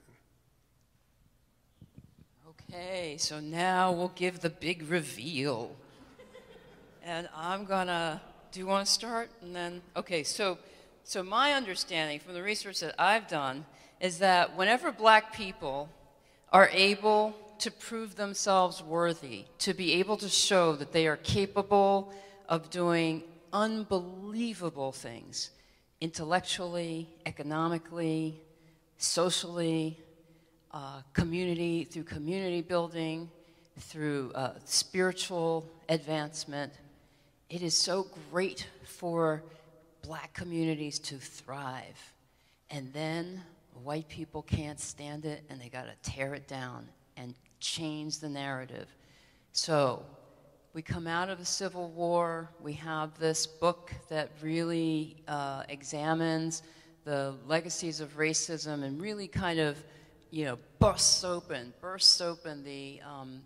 Okay, so now we'll give the big reveal. And I'm gonna, do you want to start? And then, okay, so my understanding from the research that I've done is that whenever black people are able to prove themselves worthy, to be able to show that they are capable of doing unbelievable things, intellectually, economically, socially, through community building, through spiritual advancement, it is so great for black communities to thrive. And then white people can't stand it, and they got to tear it down and change the narrative. So we come out of the Civil War. We have this book that really examines the legacies of racism and really kind of, bursts open the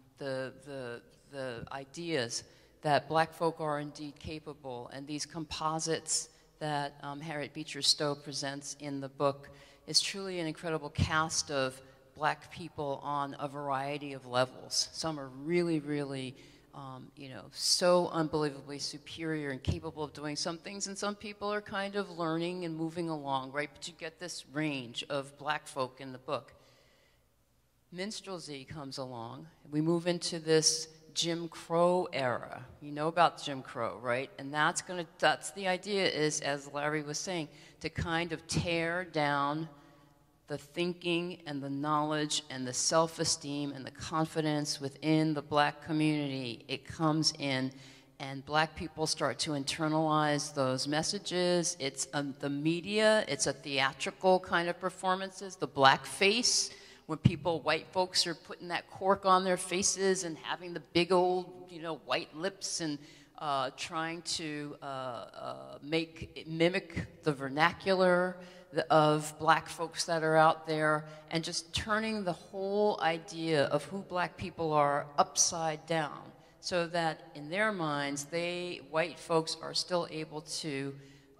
ideas that black folk are indeed capable. And these composites that Harriet Beecher Stowe presents in the book is truly an incredible cast of black people on a variety of levels. Some are really, really, so unbelievably superior and capable of doing some things, and some people are kind of learning and moving along, right? But you get this range of black folk in the book. Minstrelsy comes along. We move into this Jim Crow era. You know about Jim Crow, right? And that's the idea is, as Larry was saying, to kind of tear down the thinking and the knowledge and the self-esteem and the confidence within the black community. It comes in, and black people start to internalize those messages. It's the media, it's a theatrical kind of performances, the black face, when white folks are putting that cork on their faces and having the big old, white lips and trying to mimic the vernacular. of black folks that are out there, and just turning the whole idea of who black people are upside down, so that in their minds, white folks are still able to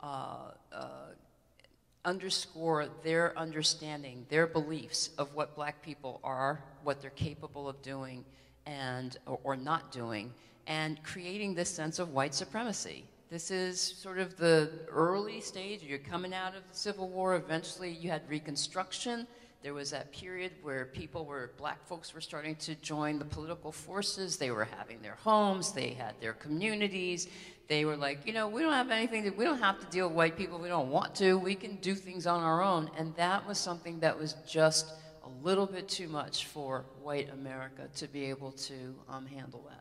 underscore their understanding, their beliefs of what black people are, what they're capable of doing, or not doing, and creating this sense of white supremacy. This is sort of the early stage. You're coming out of the Civil War. Eventually, you had Reconstruction. There was that period where black folks were starting to join the political forces. They were having their homes. They had their communities. They were like, we don't have anything, we don't have to deal with white people. We don't want to. We can do things on our own. And that was something that was just a little bit too much for white America to be able to handle that.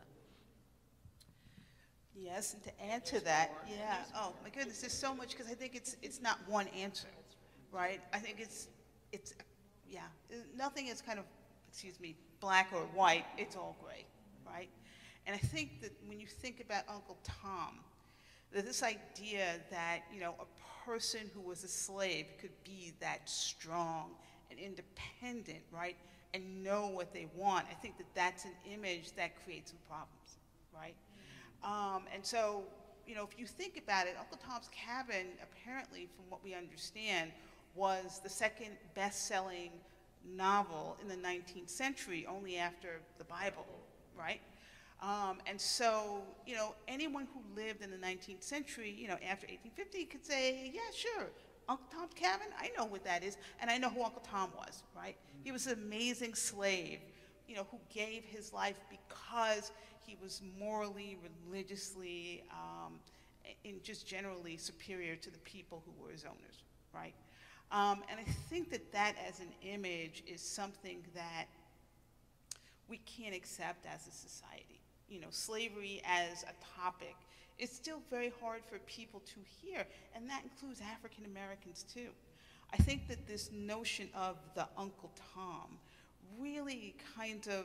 Yes, and to add to that, yeah. Oh my goodness, there's so much, because I think it's not one answer, right? I think yeah, nothing is kind of, black or white. It's all gray, right? And I think that when you think about Uncle Tom, that this idea that a person who was a slave could be that strong and independent, right, and know what they want, I think that that's an image that creates some problems, right? And so, if you think about it, Uncle Tom's Cabin, apparently, from what we understand, was the second best-selling novel in the 19th century, only after the Bible, right? And so, anyone who lived in the 19th century, after 1850 could say, yeah, sure, Uncle Tom's Cabin, I know what that is, and I know who Uncle Tom was, right? He was an amazing slave, who gave his life because he was morally, religiously, and just generally superior to the people who were his owners, right? And I think that as an image is something that we can't accept as a society. Slavery as a topic is still very hard for people to hear, and that includes African Americans too. I think that this notion of the Uncle Tom really kind of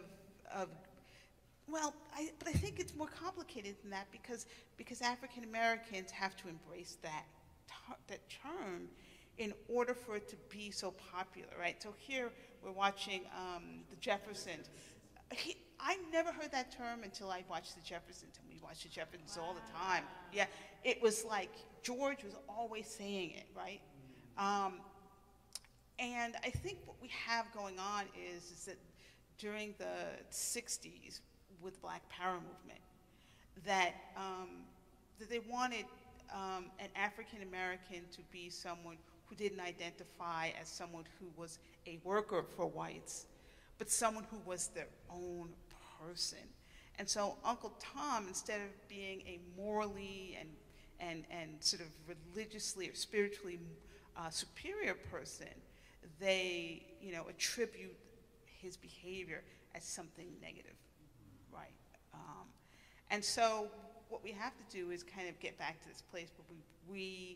but I think it's more complicated than that, because African Americans have to embrace that term in order for it to be so popular, right? So here we're watching the Jeffersons. I never heard that term until I watched the Jeffersons, and we watched the Jeffersons all the time. Yeah, it was like George was always saying it, right? And I think what we have going on is that during the 60s, with the Black Power movement, that they wanted an African American to be someone who didn't identify as someone who was a worker for whites, but someone who was their own person. And so Uncle Tom, instead of being a morally and sort of religiously or spiritually superior person, they attribute his behavior as something negative, right? And so what we have to do is kind of get back to this place where we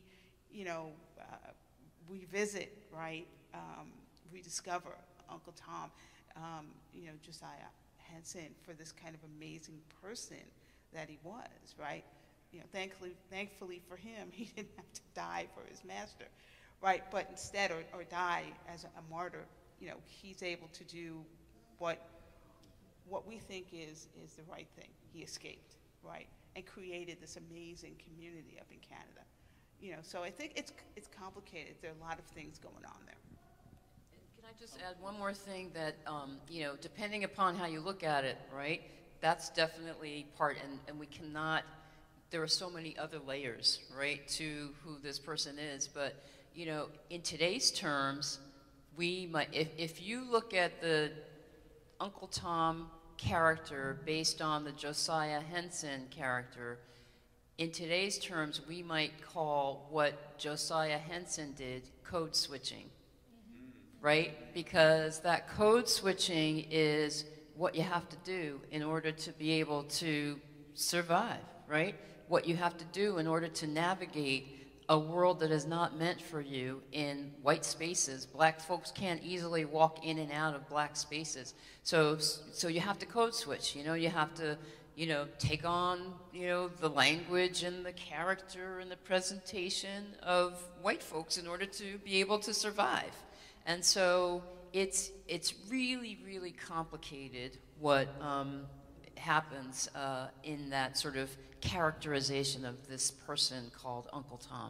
revisit, right? Rediscover Uncle Tom, Josiah Henson, for this kind of amazing person that he was, right? Thankfully for him, he didn't have to die for his master, right? But instead, or die as a martyr, he's able to do what we think is the right thing. He escaped, right? And created this amazing community up in Canada. So I think it's complicated. There are a lot of things going on there. Can I just add one more thing that, depending upon how you look at it, right, that's definitely part, and we cannot, there are so many other layers, right, to who this person is. But, in today's terms, we might, if you look at the Uncle Tom character based on the Josiah Henson character, in today's terms, we might call what Josiah Henson did code switching, right? Because that code switching is what you have to do in order to be able to survive, right? What you have to do in order to navigate a world that is not meant for you in white spaces. Black folks can't easily walk in and out of black spaces. So you have to code switch, you have to take on, the language and the character and the presentation of white folks in order to be able to survive. And so it's really, really complicated what happens in that sort of characterization of this person called Uncle Tom.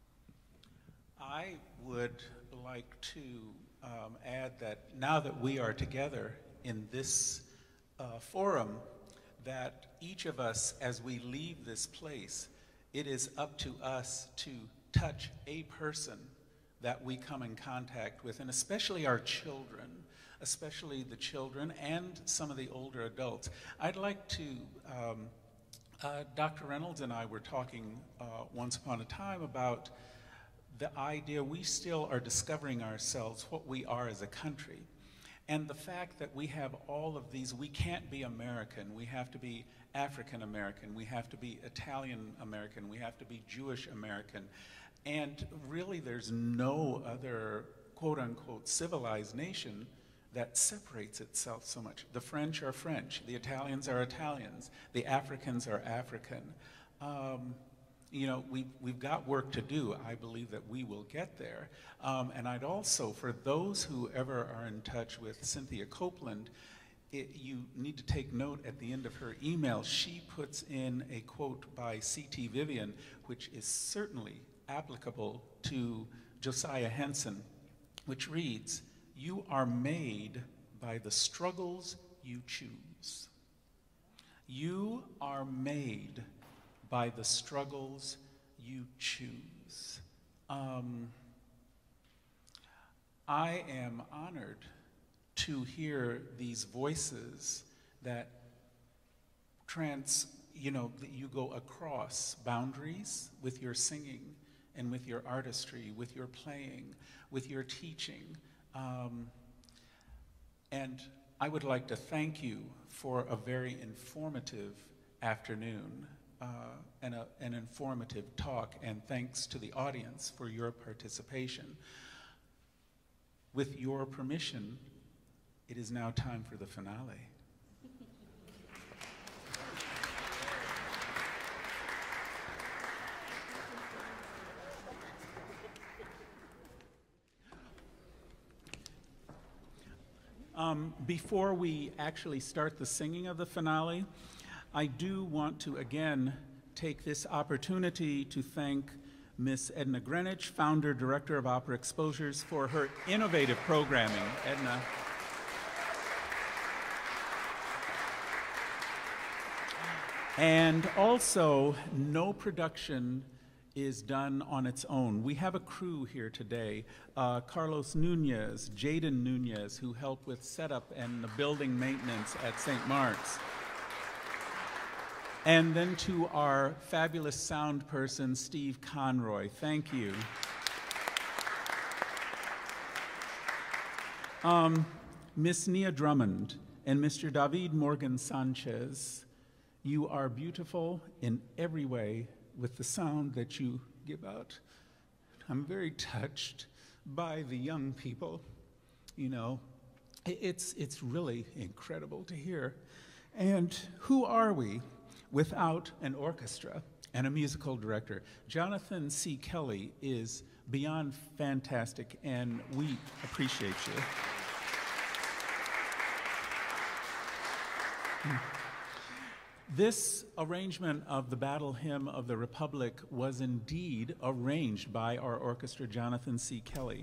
I would like to add that now that we are together in this forum, that each of us, as we leave this place, it is up to us to touch a person that we come in contact with, and especially our children, especially the children and some of the older adults. I'd like to, Dr. Reynolds and I were talking once upon a time about the idea we still are discovering ourselves, what we are as a country. And the fact that we have all of these, we can't be American, we have to be African American, we have to be Italian American, we have to be Jewish American. And really there's no other quote unquote civilized nation that separates itself so much. The French are French, the Italians are Italians, the Africans are African. We've got work to do. I believe that we will get there. And I'd also, for those who ever are in touch with Cynthia Copeland, you need to take note at the end of her email, she puts in a quote by C.T. Vivian, which is certainly applicable to Josiah Henson, which reads, "You are made by the struggles you choose." You are made by the struggles you choose. I am honored to hear these voices that that you go across boundaries with your singing and with your artistry, with your playing, with your teaching. And I would like to thank you for a very informative afternoon. And an informative talk, and thanks to the audience for your participation. With your permission, it is now time for the finale. Before we actually start the singing of the finale, I do want to again take this opportunity to thank Miss Edna Greenwich, founder, director of Opera Exposures, for her innovative programming. Edna. And also, no production is done on its own. We have a crew here today, Carlos Nunez, Jaden Nunez, who help with setup and the building maintenance at St. Mark's. And then to our fabulous sound person, Steve Conroy. Thank you. Miss Nia Drummond and Mr. David Morgan Sanchez, you are beautiful in every way with the sound that you give out. I'm very touched by the young people. It's really incredible to hear. And who are we without an orchestra and a musical director? Jonathan C. Kelly is beyond fantastic, and we appreciate you. This arrangement of the Battle Hymn of the Republic was indeed arranged by our orchestra, Jonathan C. Kelly.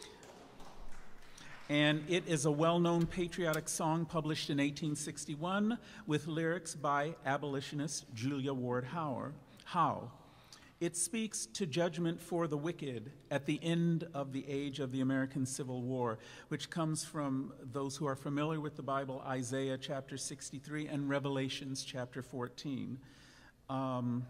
And it is a well-known patriotic song published in 1861 with lyrics by abolitionist Julia Ward Howe. It speaks to judgment for the wicked at the end of the age of the American Civil War, which comes from those who are familiar with the Bible, Isaiah chapter 63 and Revelations chapter 14. And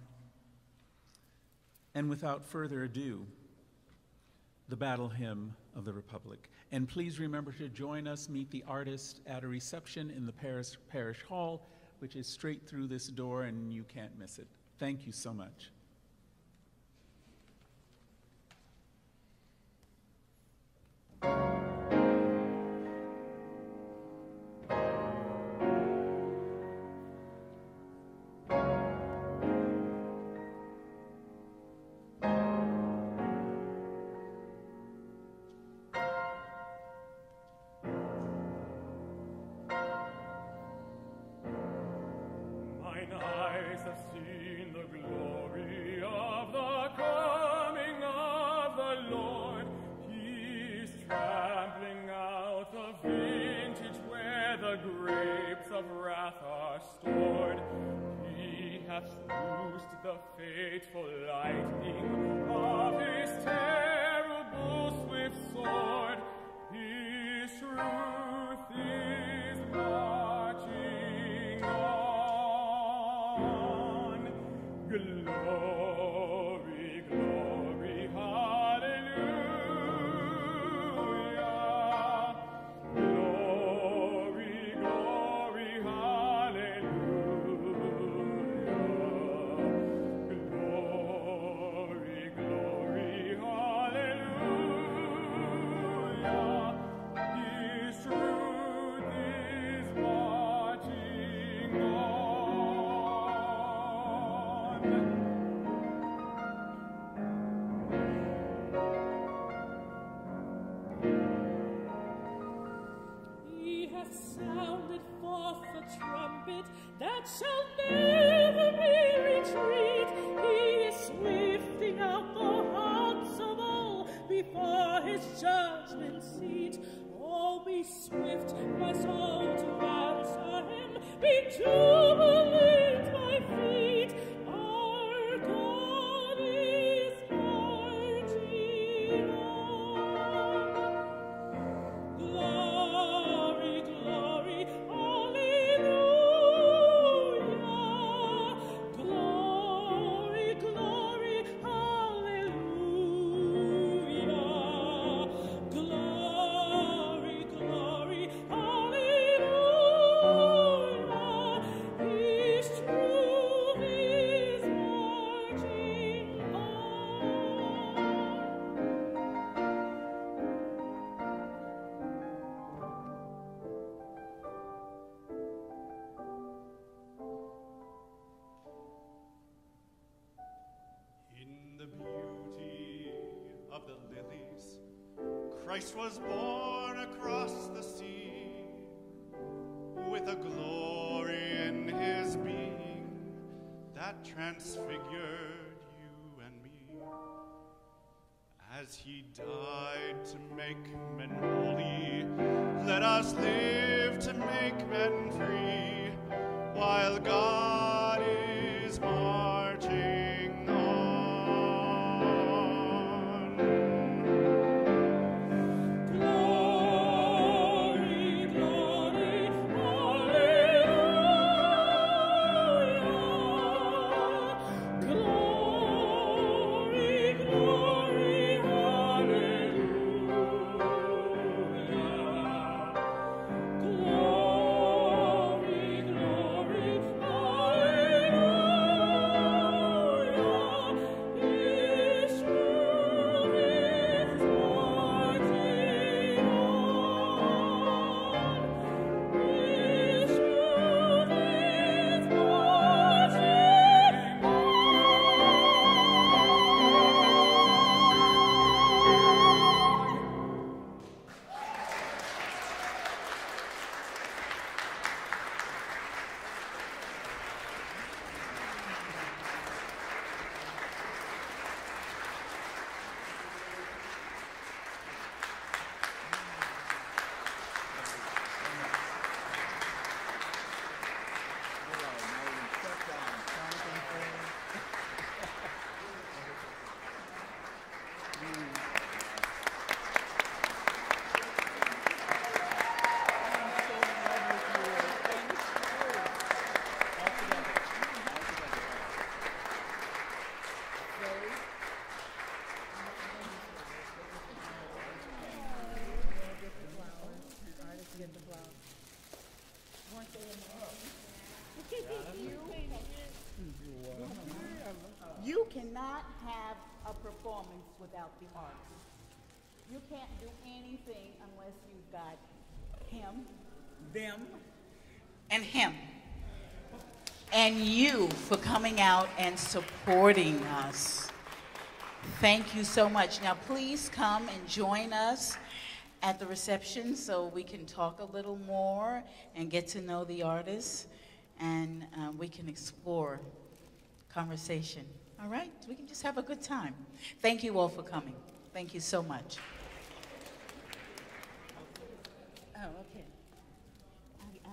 without further ado, the Battle Hymn of the Republic. And please remember to join us, meet the artist at a reception in the Parish Hall, which is straight through this door, and you can't miss it. Thank you so much. the grapes of wrath are stored. He hath loosed the fateful lightning of his terrible swift sword. His truth is marching on. Glory, glory, hallelujah. Glory, glory, hallelujah. Glory, glory, hallelujah. His truth is marching on. He has sounded forth the trumpet that shall never be retreat. He is swifting out the hearts of all before his judgment seat. Oh, be swift, my soul, to answer him. Be jubilant, my feet. Our God is marching on. Glory, glory, hallelujah. Glory, glory, hallelujah. Glory, glory, hallelujah. His truth is marching on. In the beauty of the lilies, Christ was born across the sea, with a glory in his being that transfigured you and me. As he died to make men holy, let us live to make men free, while God is marching on. Glory, glory, hallelujah. Glory, glory, hallelujah. Glory, glory, hallelujah. His truth is marching on. His truth is marching You cannot have a performance without the artist. You can't do anything unless you've got him, them, And him. And you for coming out and supporting us. Thank you so much. Now please come and join us at the reception so we can talk a little more and get to know the artists, and we can explore conversation. All right? We can just have a good time. Thank you all for coming. Thank you so much. Oh, okay. I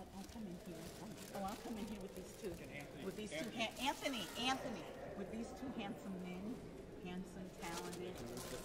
come in here with these two, with these two, Anthony, with these two handsome men, handsome, talented,